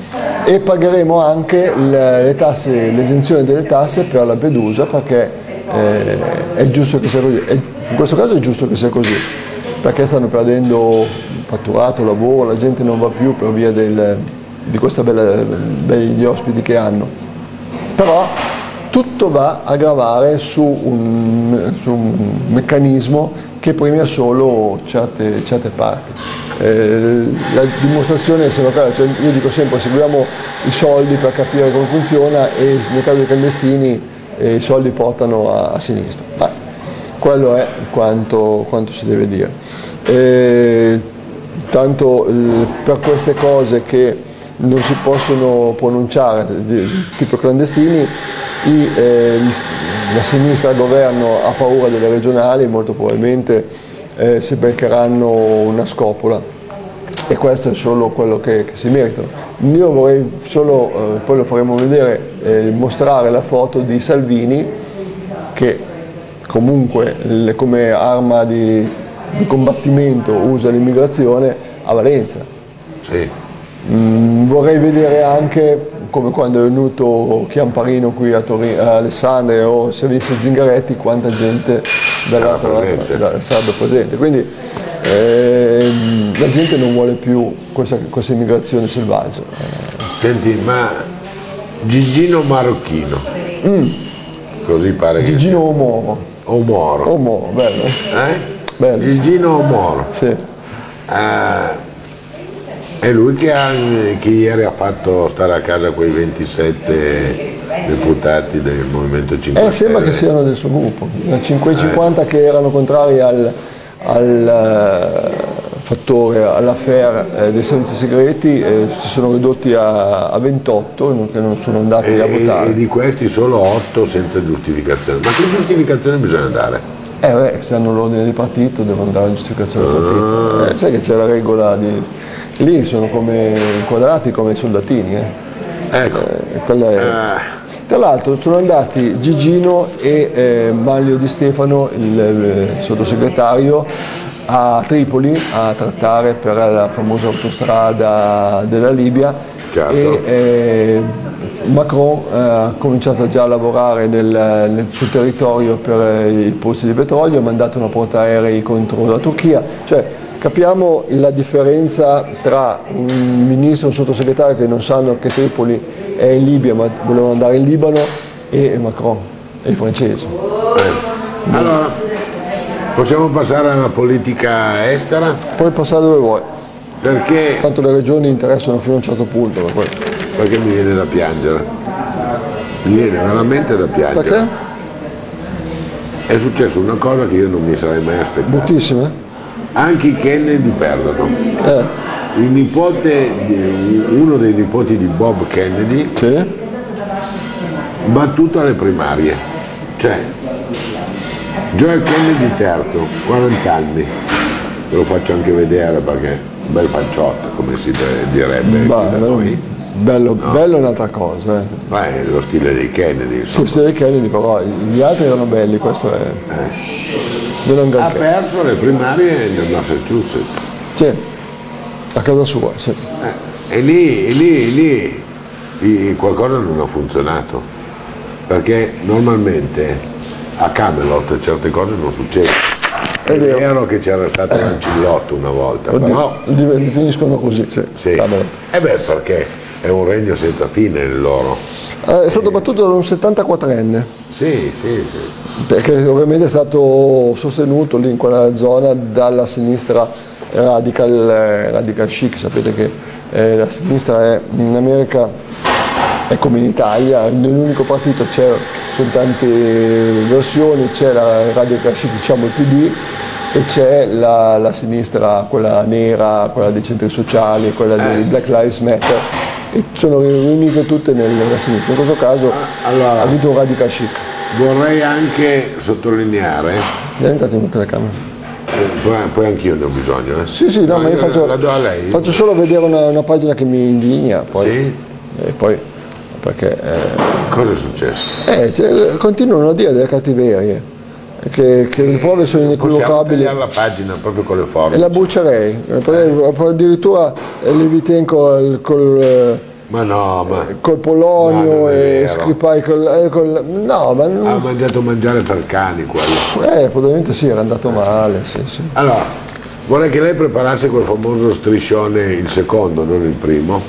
E pagheremo anche le, le tasse, l'esenzione delle tasse per Lampedusa, perché eh, è giusto che sia così. È, in questo caso è giusto che sia così, perché stanno perdendo fatturato, lavoro, la gente non va più per via del, di questi begli ospiti che hanno. Però tutto va a gravare su un, su un meccanismo che premia solo certe, certe parti. Eh, la dimostrazione è sempre quella, cioè io dico sempre: seguiamo i soldi per capire come funziona, e nel caso dei clandestini eh, i soldi portano a, a sinistra. Ma quello è quanto, quanto si deve dire. Eh, tanto eh, per queste cose che non si possono pronunciare, di, tipo clandestini, i, eh, la sinistra al governo ha paura delle regionali, molto probabilmente eh, si beccheranno una scopola, e questo è solo quello che, che si meritano. Io vorrei solo, eh, poi lo faremo vedere, eh, mostrare la foto di Salvini, che comunque le, come arma di, di combattimento usa l'immigrazione a Valenza. Sì. Mm, vorrei vedere anche, come quando è venuto Chiamparino qui a, Torino, a Alessandria, o se venisse Zingaretti, quanta gente dall'altra parte sarebbe presente. Quindi eh, la gente non vuole più questa, questa immigrazione selvaggia. Senti, ma Gigino Marocchino, mm. così pare che Gigino o Moro. O Moro. O Moro, bello. Eh? Bello, Gigino o Moro. Sì. Uh, È lui che, ha, che ieri ha fatto stare a casa quei ventisette deputati del Movimento cinque Stelle. Eh, sembra che siano del suo gruppo, quei cinquanta eh. che erano contrari al, al uh, fattore, all'affaire eh, dei servizi segreti, eh, si sono ridotti a, a ventotto che non sono andati e, a votare. E di questi solo otto senza giustificazione. Ma che giustificazione bisogna dare? Eh beh, se hanno l'ordine di partito devono dare la giustificazione al partito. Eh, sai che c'è la regola di... Lì sono come inquadrati come i soldatini, eh. Ecco. Eh, quella è... Tra l'altro sono andati Gigino e eh, Manlio Di Stefano, il, il sottosegretario, a Tripoli a trattare per la famosa autostrada della Libia. Certo. E eh, Macron eh, ha cominciato già a lavorare nel, nel suo territorio per i pozzi di petrolio, ha mandato una portaerei contro la Turchia. Cioè, capiamo la differenza tra un ministro e un sottosegretario che non sanno che Tripoli è in Libia ma volevano andare in Libano, e Macron, e i francesi. Eh. Allora, possiamo passare alla politica estera? Puoi passare dove vuoi. Perché? Tanto le regioni interessano fino a un certo punto per questo. Perché mi viene da piangere. Mi viene veramente da piangere. Perché? È successa una cosa che io non mi sarei mai aspettato. Bruttissima? Anche i Kennedy perdono. Eh. Il nipote, di, uno dei nipoti di Bob Kennedy, sì, battuto alle primarie. Cioè, Joel Kennedy terzo, quaranta anni. Ve lo faccio anche vedere perché un bel facciotto, come si direbbe. Bah, noi. Bello, no. Bello è un'altra cosa. Eh. Beh, lo stile dei Kennedy. Sì, lo stile dei Kennedy, però gli altri erano belli, questo è. Eh. Non ha perso le primarie nel Massachusetts. Sì. A casa sua, sì. Eh, e lì, e lì, e lì qualcosa non ha funzionato, perché normalmente a Camelot certe cose non succedono. È, è vero. vero che c'era stato eh. l'ancillotto una volta, Oddio, però... Li finiscono così, sì. sì. E beh, perché è un regno senza fine il loro. Eh, è stato battuto da un settantaquattrenne. Sì, sì, sì. Perché ovviamente è stato sostenuto lì in quella zona dalla sinistra radical, radical chic. Sapete che eh, la sinistra è, in America è come in Italia, nell'unico partito c'è, sono tante versioni, c'è la radical chic, diciamo il P D, e c'è la, la sinistra, quella nera, quella dei centri sociali, quella eh. dei Black Lives Matter, e sono riunite tutte nella sinistra. In questo caso allora, ha vinto un radical chic. Vorrei anche sottolineare... Vieni un attimo in telecamera. Poi, poi anch'io ne ho bisogno. Eh. Sì, sì, no, no ma io faccio, la do a lei. Faccio solo vedere una, una pagina che mi indigna. Poi, sì? E poi, perché... Eh, cosa è successo? Eh, cioè, continuano a dire delle cattiverie, che, che le prove sono inequivocabili. Possiamo tagliare la pagina proprio con le forze. E la buccerei, eh. Addirittura Livitenko col... Ma no, ma... col Polonio e Skripal col, col... No, ma... Non... Ha mangiato mangiare per cani quello. Eh, probabilmente sì, era andato male, sì, sì. Allora, vorrei che lei preparasse quel famoso striscione, il secondo, non il primo.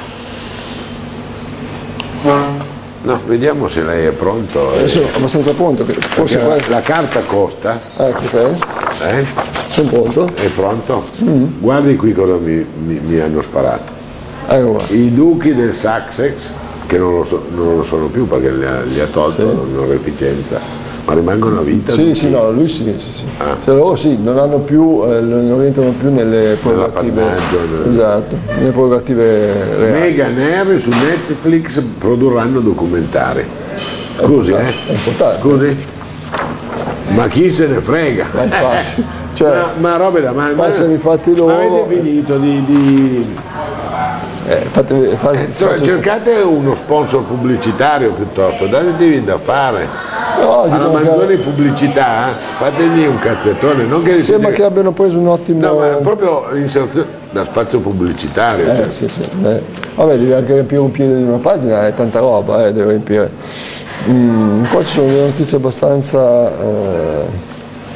No, vediamo se lei è pronto. Adesso sono abbastanza pronto. Che forse la, la carta costa. Ecco, ok. Eh? Sono pronto. È pronto? Mm. Guardi qui cosa mi, mi, mi hanno sparato. Ecco. I duchi del Sussex, che non lo, so, non lo sono più perché li ha, li ha tolto l'onorificenza, sì. Ma rimangono a vita? Sì, sì, no, lui sì, sì, sì. Ah. Cioè loro sì, non hanno più, eh, non rientrano più nelle prerogative. Esatto, nelle prerogative reali. Meghan e Harry su Netflix produrranno documentari. Scusi, è eh? È importante. Scusi? Ma chi se ne frega? Ma infatti. Cioè, ma, ma robe da mano. Ma infatti loro. Avete finito di. di... Eh, fate, fate, cioè, cercate uno sponsor pubblicitario piuttosto, datevi da fare. No, alla Manzoni che... pubblicità, fategli un cazzettone. Non che sembra che abbiano preso un ottimo. No, ma proprio inserzione da spazio pubblicitario. Eh, cioè. sì, sì. Eh. Vabbè, devi anche riempire un piede di una pagina, è tanta roba, eh, devi riempire. Mm, qua ci sono delle notizie abbastanza. Eh...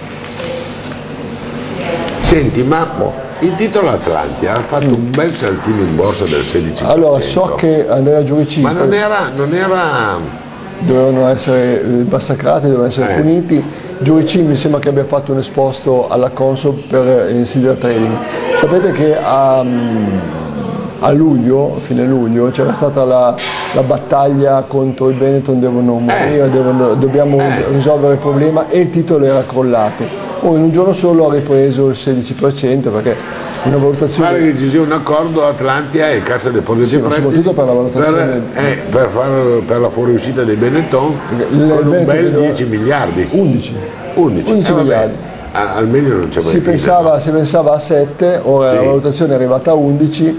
Senti, ma il titolo Atlantia ha fatto un bel saltino in borsa del sedici per cento. Allora, so che Andrea Giuricini... Ma non era... Non era... dovevano essere massacrati, dovevano essere eh. puniti. Giuricini mi sembra che abbia fatto un esposto alla Consob per Insider Trading. Sapete che a, a luglio, fine luglio, c'era stata la, la battaglia contro i Benetton, devono morire, eh. devono, dobbiamo eh. risolvere il problema, e il titolo era crollato. Oh, in un giorno solo ha ripreso il sedici per cento perché una valutazione... Pare che ci sia un accordo Atlantia e Cassa Depositi sì, Prestiti soprattutto per la valutazione per, eh, per, far, per la fuoriuscita dei Benetton il, con un bel dieci miliardi. undici. undici, undici eh, miliardi. Almeno non c'è mai si pensava, si pensava a sette, ora sì. La valutazione è arrivata a undici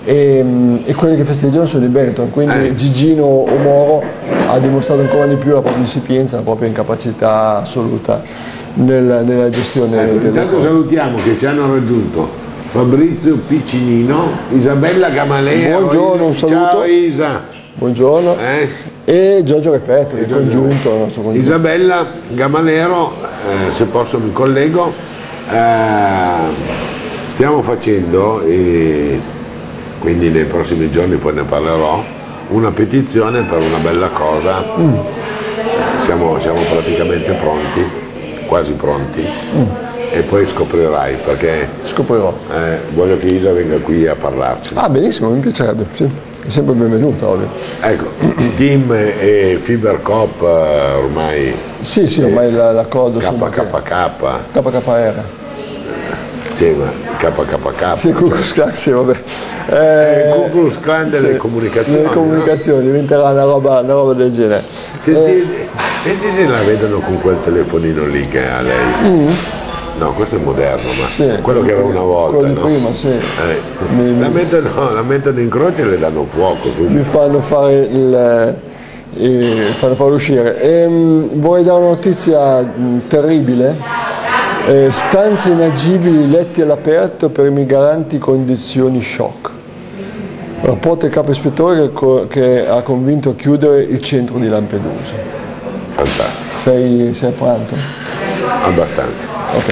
e, e quelli che festeggiano sono i Benetton, quindi eh. Gigino o Moro ha dimostrato ancora di più la propria insipienza, la propria incapacità assoluta nella, nella gestione. Ecco, intanto salutiamo che ci hanno raggiunto Fabrizio Piccinino, Isabella Gamaleo. Buongiorno, un saluto. Ciao Isa. Buongiorno. Eh? E Giorgio Repetto, il congiunto, il nostro congiunto. Isabella Gamalero, eh, se posso mi collego, eh, stiamo facendo, e quindi nei prossimi giorni poi ne parlerò, una petizione per una bella cosa. Mm. Siamo, siamo praticamente pronti, quasi pronti. Mm. E poi scoprirai, perché scoprirò. Eh, voglio che Isa venga qui a parlarci. Ah, benissimo, mi piacerebbe, sì. È sempre benvenuto, ovvio. Ecco, Team e Fibercop ormai... Sì, sì, ormai l'accordo... K K K. K K R. Sì, ma K K K. Sì, Ku Klux Klan, sì, vabbè. Eh, Ku Klux Klan delle sì, comunicazioni. Delle comunicazioni, no? Diventerà una roba, una roba del genere. Senti, eh. pensi se la vedono con quel telefonino lì che ha lei? Mm. No, questo è moderno, ma sì, quello che aveva una volta, quello no? di prima, sì. Eh, mi, la, mettono, no, la mettono in croce e le danno fuoco. Mi fanno fare il, il fanno fare uscire. E, um, vorrei dare una notizia mh, terribile. Eh, stanze inagibili, letti all'aperto per i migranti, condizioni shock. Rapporto del capo ispettore che, che ha convinto a chiudere il centro di Lampedusa. Fantastico. Sei, sei affranto? Abbastanza. Ok.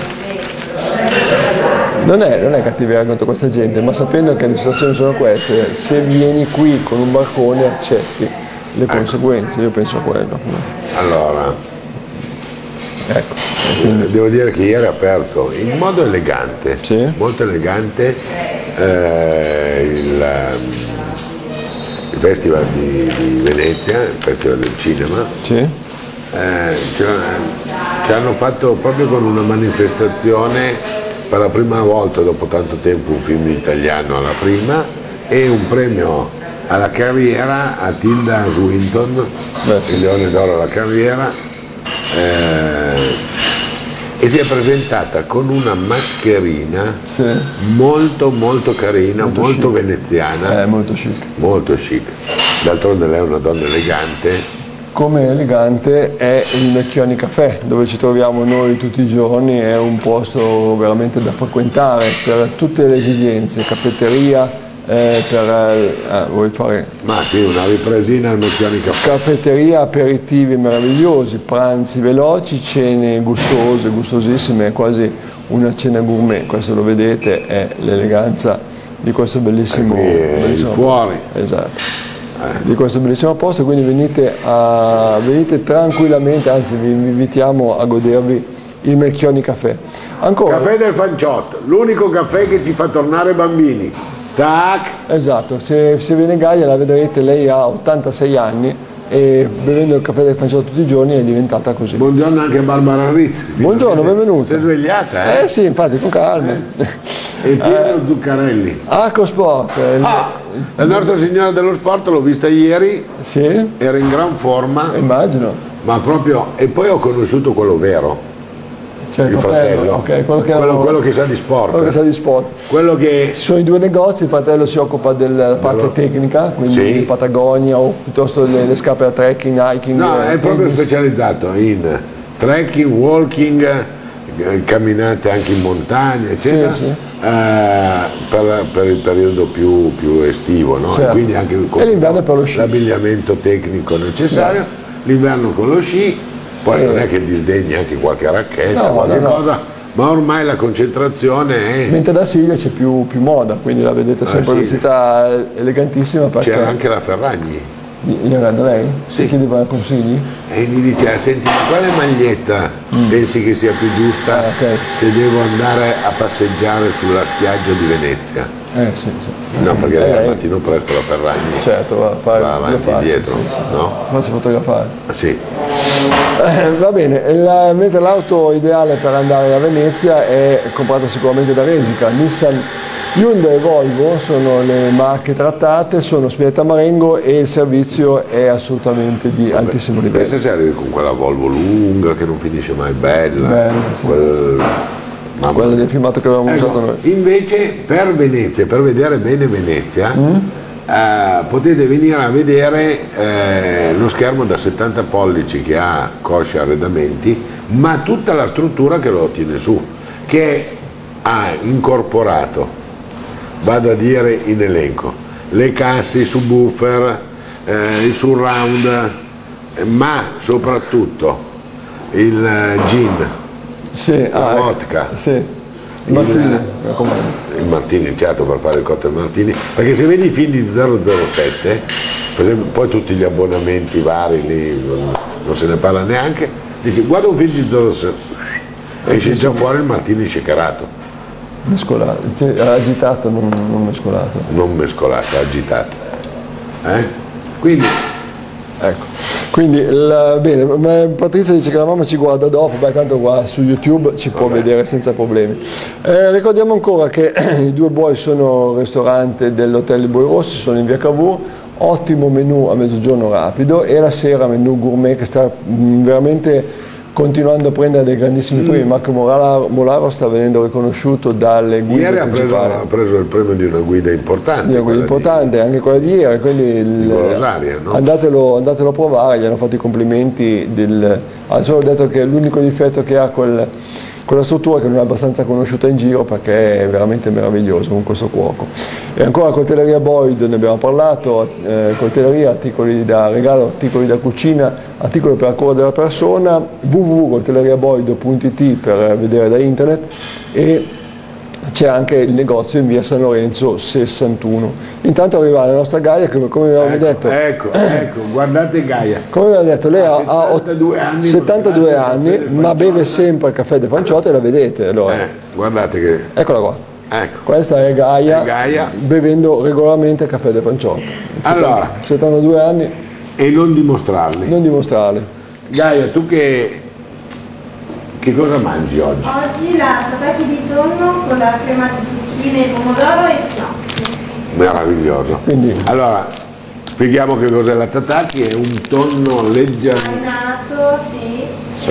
Non è, non è cattiveria contro questa gente, ma sapendo che le situazioni sono queste, se vieni qui con un barcone accetti le ecco. conseguenze, io penso a quello. Allora, ecco, quindi... devo dire che ieri ha aperto in modo elegante, sì? molto elegante, eh, il, il Festival di, di Venezia, il Festival del Cinema. Sì? Eh, ci hanno fatto proprio con una manifestazione per la prima volta dopo tanto tempo un film italiano alla prima e un premio alla carriera a Tilda Swinton, Beh, sì. il Leone d'Oro alla carriera, eh, e si è presentata con una mascherina sì. molto molto carina, molto, molto veneziana, eh, molto chic. molto chic. D'altronde lei è una donna elegante. Come elegante è il Mecchioni Café, dove ci troviamo noi tutti i giorni, è un posto veramente da frequentare per tutte le esigenze, caffetteria, eh, per... Eh, vuoi fare? Ma sì, una ripresina al Mecchioni Café. Caffetteria, aperitivi meravigliosi, pranzi veloci, cene gustose, gustosissime, è quasi una cena gourmet, questo lo vedete, è l'eleganza di questo bellissimo... bellissimo fuori. Esatto. Di questo bellissimo posto, quindi venite, a, venite tranquillamente, anzi vi invitiamo a godervi il Melchioni Caffè. Ancora. Caffè del Fanciotto, l'unico caffè che ti fa tornare bambini. Tac! Esatto, se, se viene Gaia la vedrete, lei ha ottantasei anni e bevendo il caffè del Fanciotto tutti i giorni è diventata così. Buongiorno anche a Barbara Rizzi. Buongiorno, benvenuta. Sei svegliata, eh? Eh sì, infatti, con calma. E Piero eh, Zuccarelli. Arco Sport. Ah, la Nostra Signora dello Sport l'ho vista ieri, sì? Era in gran forma. Immagino. Ma proprio, e poi ho conosciuto quello vero. Cioè, il fratello, fratello. Okay, quello, che quello, quello che sa di sport. Quello che sa di sport. Quello che... Ci sono i due negozi, il fratello si occupa della parte Bello. tecnica, quindi sì. di Patagonia o piuttosto le, le scarpe da trekking, hiking. No, è tennis. proprio specializzato in trekking, walking, camminate anche in montagna, eccetera, sì, sì. Eh, per, per il periodo più, più estivo, no? Certo. E quindi anche con l'abbigliamento tecnico necessario, sì. l'inverno con lo sci. Poi non è che disdegni anche qualche racchetta, no, qualche no, cosa, no. ma ormai la concentrazione è... Mentre da Silvia c'è più, più moda, quindi la vedete sempre ah, vestita sì. elegantissima. Perché... C'era anche la Ferragni. Gli era da lei? Sì. Ti chiedeva consigli? E gli diceva, senti, quale maglietta mm. pensi che sia più giusta ah, okay. se devo andare a passeggiare sulla spiaggia di Venezia? Eh sì, sì. No, perché lei eh, al mattino presto la Ferragni certo, va, fare, va avanti e dietro, sì, sì. no? Farsi fotografare. Sì. Eh, va bene, la, mentre l'auto ideale per andare a Venezia è comprata sicuramente da Resica. Nissan, Hyundai e Volvo sono le marche trattate, sono Spinetta Marengo e il servizio è assolutamente di Vabbè, altissimo livello. Pensa se arrivi con quella Volvo lunga che non finisce mai, bella, bella sì. quel, Ma quella del filmato che avevamo ecco, usato noi. Invece per Venezia, per vedere bene Venezia, mm. eh, potete venire a vedere eh, lo schermo da settanta pollici che ha Coscia Arredamenti, ma tutta la struttura che lo tiene su, che ha incorporato, vado a dire in elenco, le casse, i subwoofer, eh, il surround, eh, ma soprattutto il uh, gin, sì, la ah, vodka, sì. il, martini, il martini, certo, per fare il cocktail martini, perché se vedi i film di zero zero sette, per esempio, poi tutti gli abbonamenti vari lì non, non se ne parla neanche, dici guarda un film di zero zero sette, esce già fuori il martini shakerato. Mescolato, cioè, agitato, non, non mescolato. Non mescolato, agitato. Eh? Quindi, ecco. Quindi la, bene, Patrizia dice che la mamma ci guarda dopo, beh tanto qua su YouTube ci può Vabbè. vedere senza problemi. Eh, ricordiamo ancora che i due buoi sono il ristorante dell'Hotel I Boi Rossi, sono in via Cavour, ottimo menù a mezzogiorno rapido e la sera menù gourmet che sta mh, veramente continuando a prendere dei grandissimi mm. premi. Marco Molaro, Molaro sta venendo riconosciuto dalle guide ieri ha preso, ha preso il premio di una guida importante, di una guida importante di... anche quella di ieri, quindi il, Rosaria, no? andatelo, andatelo a provare, gli hanno fatto i complimenti del, ha solo detto che l'unico difetto che ha quel, quella struttura che non è abbastanza conosciuta in giro perché è veramente meraviglioso con questo cuoco. E ancora coltelleria Boyd, ne abbiamo parlato, eh, coltelleria, articoli da regalo, articoli da cucina, articoli per la cura della persona, w w w punto coltelleria boyd punto i t per vedere da internet e c'è anche il negozio in via San Lorenzo sessantuno. Intanto arriva la nostra Gaia che come avevamo ecco, detto ecco, ecco, guardate Gaia, come avevamo detto lei ha, ha settantadue anni, settantadue anni ma beve sempre il caffè De Panciotta e la vedete allora. Eh, guardate che eccola qua, ecco. Questa è Gaia, è Gaia bevendo regolarmente il caffè De Panciotta. Allora, settantadue anni e non dimostrarli. Non dimostrarli. Gaia, tu che che cosa mangi oggi? Oggi la tataki di tonno con la crema di zucchine, pomodoro e spinaci. Meraviglioso. Quindi. Allora, spieghiamo che cos'è la tataki, è un tonno leggermente marinato, sì, eh?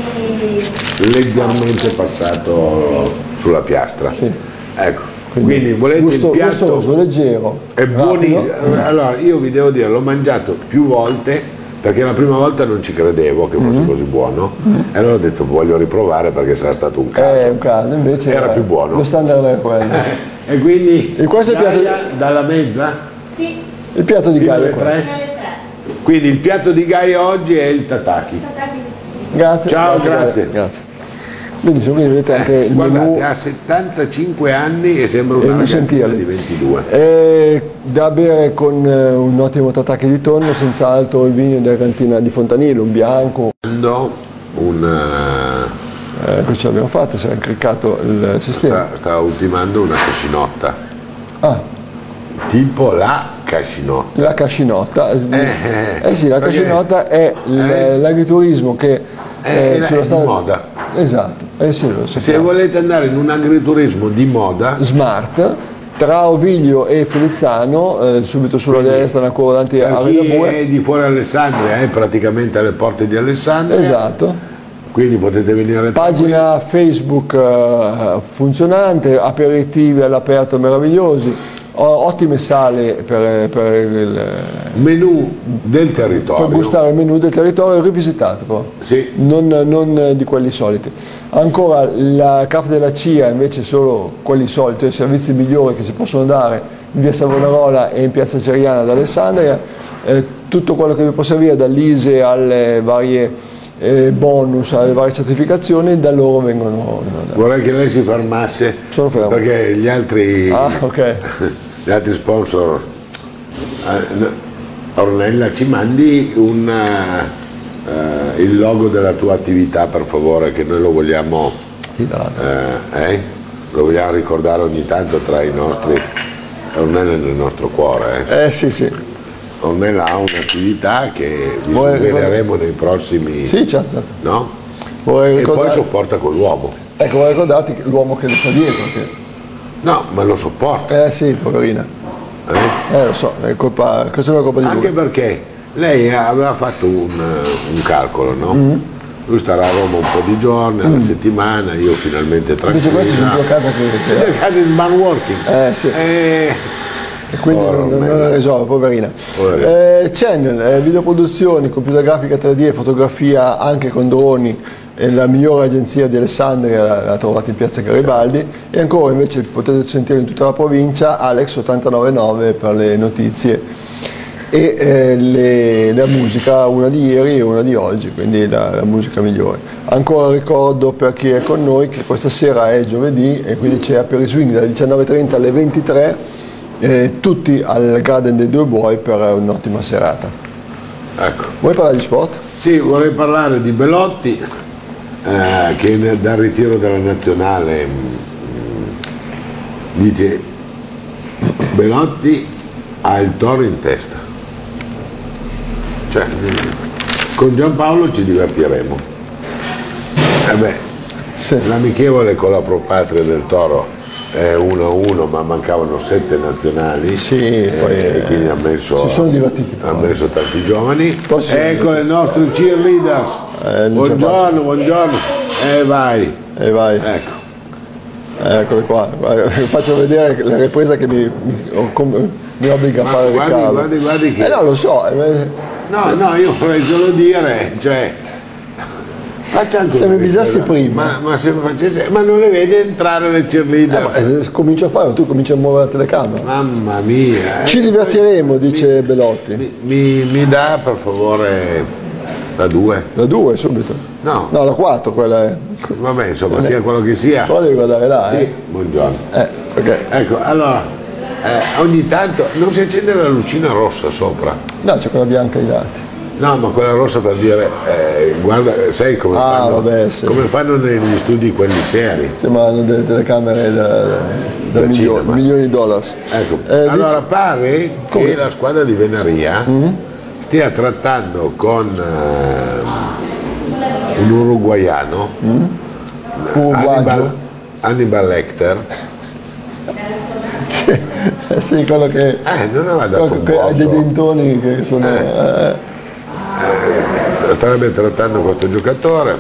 poi leggermente passato sulla piastra. Sì. Ecco. Quindi, Quindi volete gusto, il piatto gustoso, leggero, è buonissimo. Allora io vi devo dire, l'ho mangiato più volte perché la prima volta non ci credevo che fosse mm-hmm. così buono mm-hmm. e allora ho detto voglio riprovare perché sarà stato un caso. Eh, un caso, invece era, era più buono. Lo standard era quello. E quindi e questo Gaia, è il piatto dalla mezza? Sì. Il piatto di Gaia. Tre. Quindi il piatto di Gaia oggi è il tataki. tataki. Grazie. Ciao, grazie. grazie. grazie. Benissimo, quindi vedete anche eh, il guardate, menù. ha settantacinque anni e sembra una ragazzina di ventidue. E da bere con un ottimo tataki di tonno, senz'altro il vino della cantina di Fontanile, un bianco. Un, eh, ecco, ce l'abbiamo fatta, si è incaricato il sistema. Sta, sta ultimando una cascinotta. Ah. Tipo la cascinotta. La cascinotta. Eh, eh, eh sì, la cascinotta è eh, l'agriturismo che è eh, di moda. Esatto. Eh sì, lo se volete andare in un agriturismo di moda smart tra Oviglio e Felizzano, eh, subito sulla Quindi, destra, una curva davanti a Ridabue. È di fuori Alessandria, è praticamente alle porte di Alessandria. Esatto. Quindi potete venire. Pagina Facebook eh, funzionante, aperitivi all'aperto meravigliosi. Ottime sale per, per il menù del territorio, per gustare il menù del territorio rivisitato però. Sì. non, non di quelli soliti. Ancora la caffè della C I A invece solo quelli soliti, i servizi migliori che si possono dare in via Savonarola e in piazza Ceriana ad Alessandria, eh, tutto quello che vi può servire dall'I S E E alle varie eh, bonus, alle varie certificazioni, da loro vengono. Vorrei che lei si fermasse perché gli altri ah, okay. gli altri sponsor, eh, Ornella ci mandi un, uh, il logo della tua attività per favore, che noi lo vogliamo sì, eh, eh? lo vogliamo ricordare ogni tanto tra i nostri. Ornella è nel nostro cuore, eh, eh sì sì Ornella ha un'attività che vi sveleremo nei prossimi, sì certo, certo. No? Vorrei e poi sopporta con l'uomo, ecco, vorrei ricordarti che l'uomo che lo sta dietro che... no, ma lo sopporta. Eh sì, poverina. Eh, eh lo so, è colpa, questa è una colpa di anche lui. Perché lei aveva fatto un, un calcolo, no? Mm-hmm. lui starà a Roma un po' di giorni, alla mm. settimana, io finalmente tranquillo. Invece questo sono due case che... Due case in smart working. Eh sì. Eh, e quindi oh, non, non la risolve, poverina. Eh, Channel, eh, videoproduzioni, computer grafica tre D e fotografia anche con droni, è la migliore agenzia di Alessandria, la, la trovate in piazza Garibaldi. E ancora invece potete sentire in tutta la provincia Alex ottantanove nove per le notizie e eh, le, la musica, una di ieri e una di oggi, quindi la, la musica migliore. Ancora ricordo per chi è con noi che questa sera è giovedì e quindi c'è Aperì Swing dalle diciannove e trenta alle ventitré. Eh, tutti al Garden dei Due Buoi per un'ottima serata. Ecco. Vuoi parlare di sport? Sì, vorrei parlare di Belotti eh, che dal ritiro della nazionale mh, dice Belotti ha il toro in testa, cioè con Giampaolo ci divertiremo. Eh beh, sì. L'amichevole con la Pro Patria del Toro uno a uno, ma mancavano sette nazionali, sì, eh, poi, quindi ha messo, si sono divertiti, ha messo tanti giovani. Posso ecco i nostri cheerleaders, eh, buongiorno, buongiorno, e eh, vai, e eh, vai. Ecco. Eccole qua, faccio vedere la ripresa che mi, mi, mi obbliga ma a fare guardi, Riccardo. Guardi, guardi che... Eh no, lo so. Eh, no, no, io vorrei solo dire, cioè, se mi avvisassi prima, ma, ma, se facesse, ma non le vede entrare le cheerleader? Eh, ma, eh, comincio a fare, tu cominci a muovere la telecamera. Mamma mia! Ci eh, divertiremo, dice mi, Belotti. Mi, mi, mi dà per favore la due? La due subito? No. No, la quattro quella è. Vabbè, insomma, sia quello che sia. Però devi guardare là. Sì, eh. buongiorno. Eh, okay. Ecco, allora, eh, ogni tanto non si accende la lucina rossa sopra. No, c'è quella bianca ai lati. No, ma quella rossa per dire, eh, guarda, sai come, ah, fanno, vabbè, sì. come fanno negli studi quelli seri? Sembrano delle telecamere da, da, da, da milioni, milioni di dollari. Ecco, eh, allora dice... pare come? Che la squadra di Venaria mm-hmm. stia trattando con uh, un uruguaiano, mm-hmm. Hannibal, Hannibal Lecter. sì, sì, quello che... Eh, non aveva dato un ha dei dentoni che sono... Eh. Eh. Eh, starebbe trattando questo giocatore.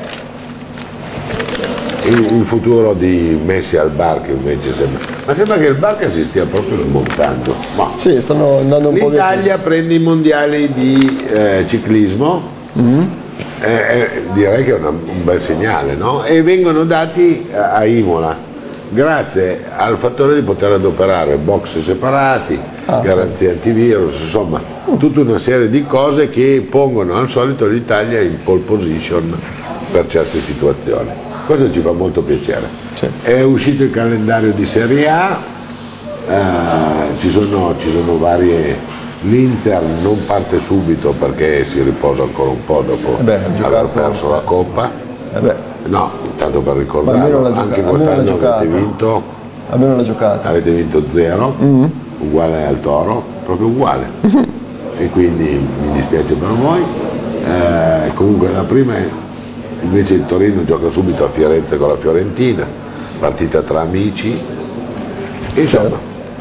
Il, il futuro di Messi al Barca invece sembra, ma sembra che il Barca si stia proprio smontando. Ma sì, stanno andando un po'. L'Italia prende i mondiali di eh, ciclismo, mm-hmm. eh, eh, direi che è una, un bel segnale, no? E vengono dati a, a Imola grazie al fattore di poter adoperare box separati, ah, garanzie antivirus, insomma tutta una serie di cose che pongono al solito l'Italia in pole position per certe situazioni. Questo ci fa molto piacere. Sì. È uscito il calendario di Serie A, eh, ci, sono, ci sono varie, l'Inter non parte subito perché si riposa ancora un po' dopo eh beh, aver perso la Coppa. Eh beh. No, tanto per ricordarlo, anche quest'anno avete vinto, almeno la giocata. Avete vinto zero, mm-hmm. uguale al Toro, proprio uguale. Mm-hmm. E quindi mi dispiace per voi. Eh, comunque la prima è, invece il Torino gioca subito a Firenze con la Fiorentina, partita tra amici. Insomma.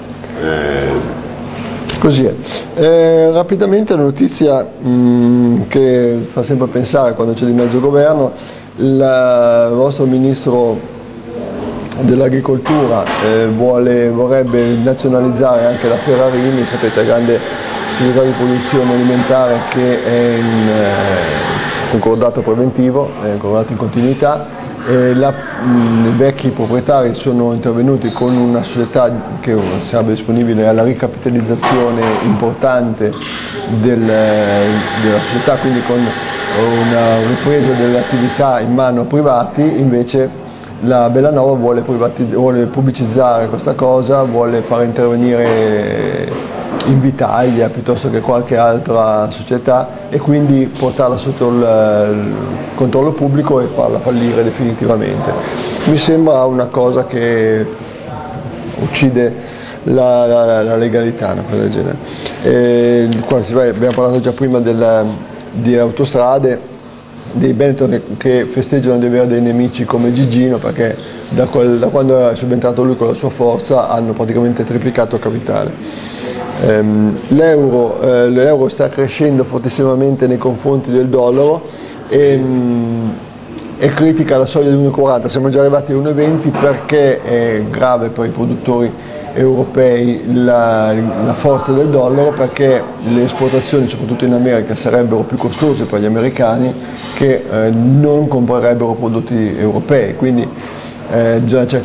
Eh, Così è. Eh, rapidamente la notizia mh, che fa sempre pensare quando c'è di mezzo il governo. Il vostro ministro dell'agricoltura eh, vuole, vorrebbe nazionalizzare anche la Ferrarini, sapete, grande società di produzione alimentare che è in eh, concordato preventivo, è concordato in continuità. Eh, la, mh, I vecchi proprietari sono intervenuti con una società che sarebbe disponibile alla ricapitalizzazione importante del, della società, quindi con una ripresa delle attività in mano a privati. Invece la Bellanova vuole, vuole pubblicizzare questa cosa, vuole far intervenire Invitalia piuttosto che qualche altra società e quindi portarla sotto il, il controllo pubblico e farla fallire definitivamente. Mi sembra una cosa che uccide la, la, la legalità, una cosa del genere. E, qua, abbiamo parlato già prima del, di Autostrade, dei Benetton che festeggiano di avere dei nemici come Gigino, perché da, quel, da quando è subentrato lui con la sua forza hanno praticamente triplicato il capitale. Ehm, l'euro, eh, l'euro sta crescendo fortissimamente nei confronti del dollaro e, mh, e critica la soglia di uno virgola quaranta, siamo già arrivati a uno virgola venti perché è grave per i produttori europei la, la forza del dollaro, perché le esportazioni soprattutto in America sarebbero più costose per gli americani che eh, non comprerebbero prodotti europei, quindi eh, già c'è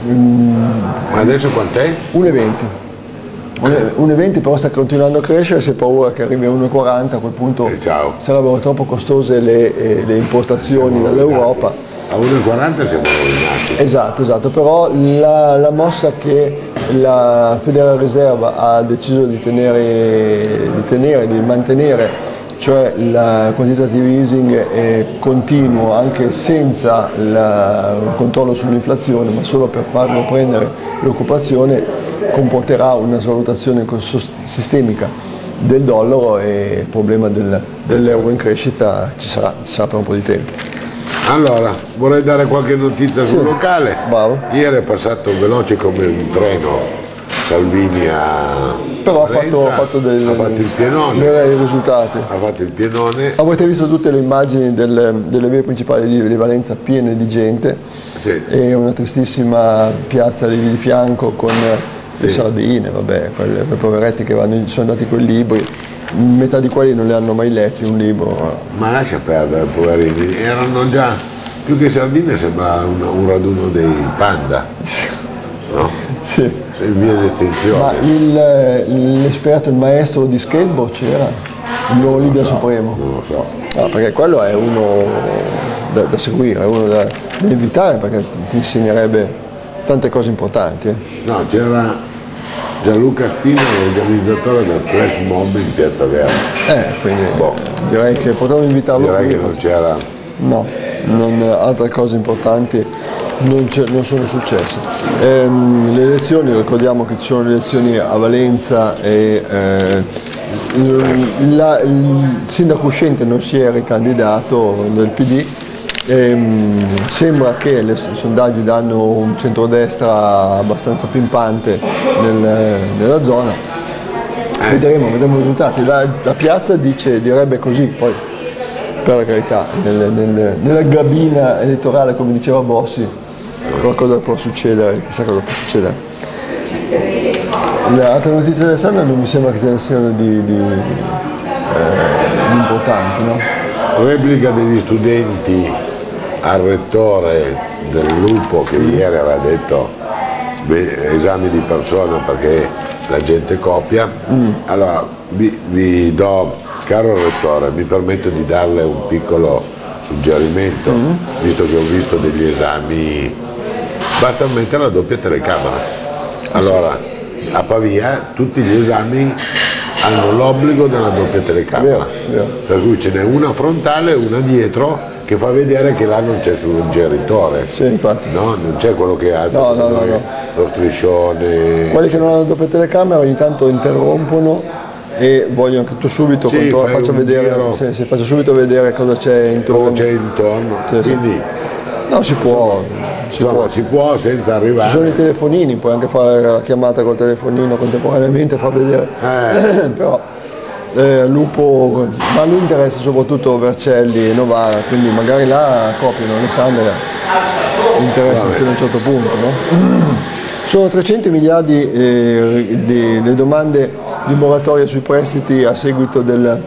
ma adesso quant'è? uno virgola venti. uno virgola venti però sta continuando a crescere, si ha paura che arrivi a uno virgola quaranta, a quel punto eh, sarebbero troppo costose le, eh, le importazioni dall'Europa. A uno virgola quaranta siamo rovinati. Esatto, esatto, però la, la mossa che la Federal Reserve ha deciso di tenere, di, tenere, di mantenere, cioè il quantitative easing è continuo anche senza la, il controllo sull'inflazione, ma solo per farlo prendere l'occupazione, comporterà una svalutazione sistemica del dollaro e il problema del, dell'euro in crescita ci sarà, ci sarà per un po' di tempo. Allora, vorrei dare qualche notizia sul sì, locale. Bravo. Ieri è passato veloce come un treno Salvini a Però ha fatto, ha fatto, del, ha fatto il pienone. dei risultati. Ha fatto il pienone. Avete visto tutte le immagini delle, delle vie principali di, di Valenza piene di gente, sì. E una tristissima piazza lì di fianco con le sì. sardine, vabbè, quelle, quei poveretti che vanno, sono andati con i libri, metà di quelli non li hanno mai letti un libro. Ma lascia perdere, poverini, erano già, più che sardine sembra un, un raduno dei panda, no? Sì. In via di estinzione. Ma il, l'esperto, il maestro di skateboard c'era? Il nuovo leader so, supremo? Non lo so. No, perché quello è uno da, da seguire, è uno da, da invitare, perché ti insegnerebbe tante cose importanti. Eh. No, c'era Gianluca Spino, l'organizzatore del flash mob in Piazza Verdi. Eh, quindi boh. direi che potremmo invitarlo direi qui. Che non c'era. No, non, altre cose importanti non, non sono successe. Ehm, le elezioni, ricordiamo che ci sono le elezioni a Valenza e eh, il, la, il sindaco uscente non si è ricandidato del P D. Ehm, sembra che le, i sondaggi danno un centrodestra abbastanza pimpante nel, nella zona. Eh. Vedremo, vedremo i risultati. La, la piazza dice, direbbe così, poi per la carità, nel, nel, nella gabina elettorale, come diceva Bossi, qualcosa può succedere, chissà cosa può succedere. Le altre notizie di Alessandro non mi sembra che ce ne siano di, di, eh, di importanti, no? Replica degli studenti al rettore del Lupo che mm. ieri aveva detto beh, esami di persona perché la gente copia. Mm. Allora vi, vi do, caro rettore, mi permetto di darle un piccolo suggerimento, mm. visto che ho visto degli esami, basta mettere la doppia telecamera. Allora a Pavia tutti gli esami hanno l'obbligo della doppia telecamera, vero, vero. Per cui ce n'è una frontale e una dietro che fa vedere che là non c'è solo un geritore, sì, infatti. No, non c'è quello che ha no, no, no, no. lo striscione. Quelli che non hanno la doppia telecamera ogni tanto interrompono e vogliono che tu subito sì, faccia vedere, sì, sì, faccia subito vedere cosa c'è intorno. Cosa c'è intorno. Sì, Quindi, sì. No, si può. Si insomma, può. si può senza arrivare. Ci sono i telefonini, puoi anche fare la chiamata col telefonino contemporaneamente, fa vedere. Eh. Però eh, Lupo, ma a lui interessa soprattutto Vercelli e Novara, quindi magari là copiano Alessandria, interessa fino a un certo punto, no? Sono trecento miliardi eh, di, di domande di moratoria sui prestiti a seguito del,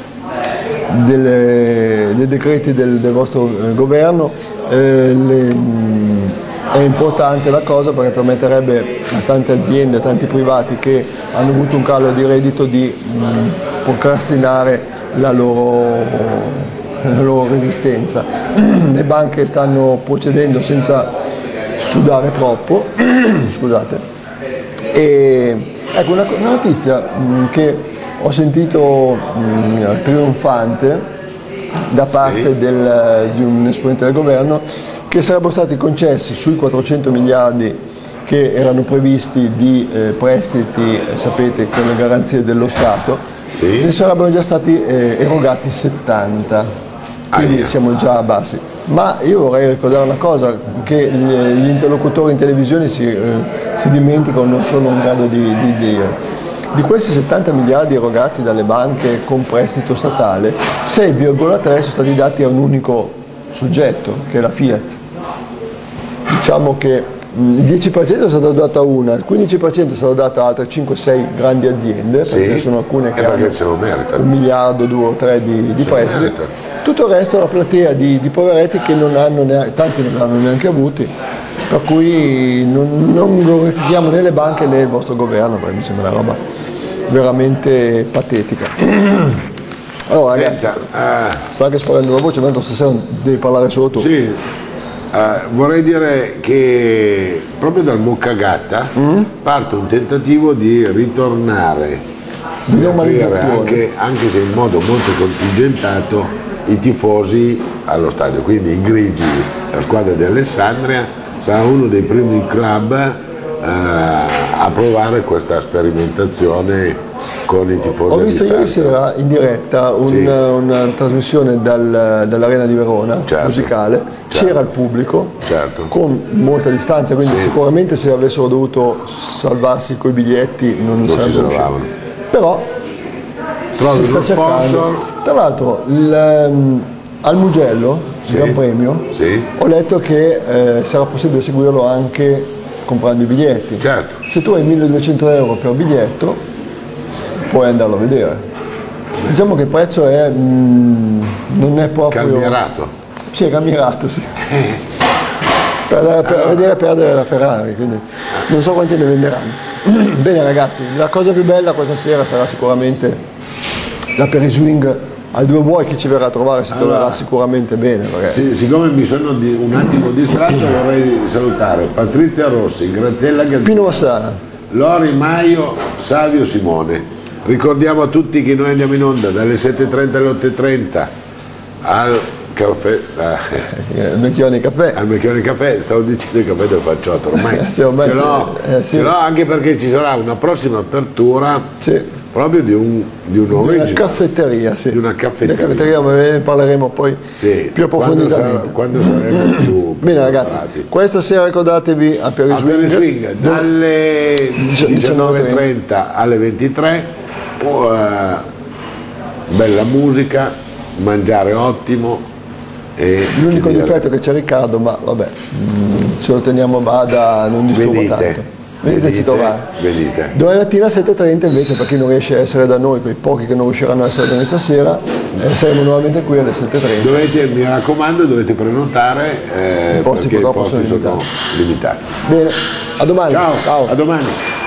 delle, dei decreti del, del vostro eh, governo. Eh, le, è importante la cosa perché permetterebbe a tante aziende, a tanti privati che hanno avuto un calo di reddito di mh, procrastinare la loro, la loro resistenza. Le banche stanno procedendo senza sudare troppo. Scusate. E, ecco una, una notizia mh, che ho sentito mh, trionfante da parte del, di un esponente del governo, che sarebbero stati concessi sui quattrocento miliardi che erano previsti di eh, prestiti, sapete, con le garanzie dello Stato, sì. Ne sarebbero già stati eh, erogati settanta, quindi ah, siamo già bassi. Ma io vorrei ricordare una cosa, che gli, gli interlocutori in televisione si, eh, si dimenticano, non sono in grado di, di dire. Di questi settanta miliardi erogati dalle banche con prestito statale, sei virgola tre sono stati dati a un unico soggetto, che è la Fiat. Diciamo che il dieci per cento è stato dato a una, il quindici per cento è stato dato a altre cinque sei grandi aziende, perché sì, sono alcune che hanno un miliardo, due o tre di, di prestiti. Tutto il resto è la platea di, di poveretti che non hanno neanche, tanti non hanno neanche avuti, per cui non, non glorifichiamo né le banche né il vostro governo, perché mi sembra una roba veramente patetica. Allora ragazzi, Senza, uh... sta che spavendo la voce, tanto stasera devi parlare solo tu. Sì. Uh, vorrei dire che proprio dal Moccagatta mm? parte un tentativo di ritornare, di aprire anche, anche se in modo molto contingentato, i tifosi allo stadio, quindi i grigi, la squadra di Alessandria sarà uno dei primi club uh, a provare questa sperimentazione con i tifosi. Ho visto ieri sera in diretta un, sì. una trasmissione dal, dall'Arena di Verona, certo, musicale, certo. C'era il pubblico, certo, con molta distanza, quindi sì, sicuramente se avessero dovuto salvarsi coi biglietti non, non sarebbero usciti. Però si sta cercando. Tra l'altro al Mugello, sì, il Gran Premio, sì, ho letto che eh, sarà possibile seguirlo anche comprando i biglietti. Certo. Se tu hai milleduecento euro per biglietto puoi andarlo a vedere. Diciamo che il prezzo è mh, non è proprio calmierato. Sì, è calmierato, sì. Per, per allora. vedere perdere la Ferrari, quindi non so quanti ne venderanno. Bene ragazzi, la cosa più bella questa sera sarà sicuramente la Periswing ai due buoi, chi ci verrà a trovare si allora, troverà sicuramente bene. Sì, siccome mi sono di, un attimo distratto vorrei salutare Patrizia Rossi, Graziella Gazzini, Pino Massara, Lori Maio, Savio Simone. Ricordiamo a tutti che noi andiamo in onda dalle sette e trenta alle otto e trenta al caffè, eh, al Mecchione Caffè. Al Mecchione Caffè, stavo dicendo il caffè del Facciotto, ormai ce l'ho, eh, sì. ce l'ho anche perché ci sarà una prossima apertura, sì, proprio di un, di un di una caffetteria, sì. Di una caffetteria. Di caffetteria, ma ne parleremo poi, sì, più approfonditamente. Quando, sarà, quando saremo più bene ragazzi, questa sera ricordatevi a Periswing, Swing, dalle diciannove e trenta alle ventitré. Uh, bella musica, mangiare ottimo. L'unico difetto che c'è Riccardo, ma vabbè, mh, ce lo teniamo a bada, non disturbo venite, tanto. Venite, venite trovare. Venite. Domani mattina alle sette e trenta invece, per chi non riesce a essere da noi, quei pochi che non riusciranno a essere da noi stasera, eh, saremo nuovamente qui alle sette e trenta. Dovete, mi raccomando, dovete prenotare eh, I posti perché i purtroppo posti sono sono limitati. Bene, a domani. Ciao, Ciao. A domani.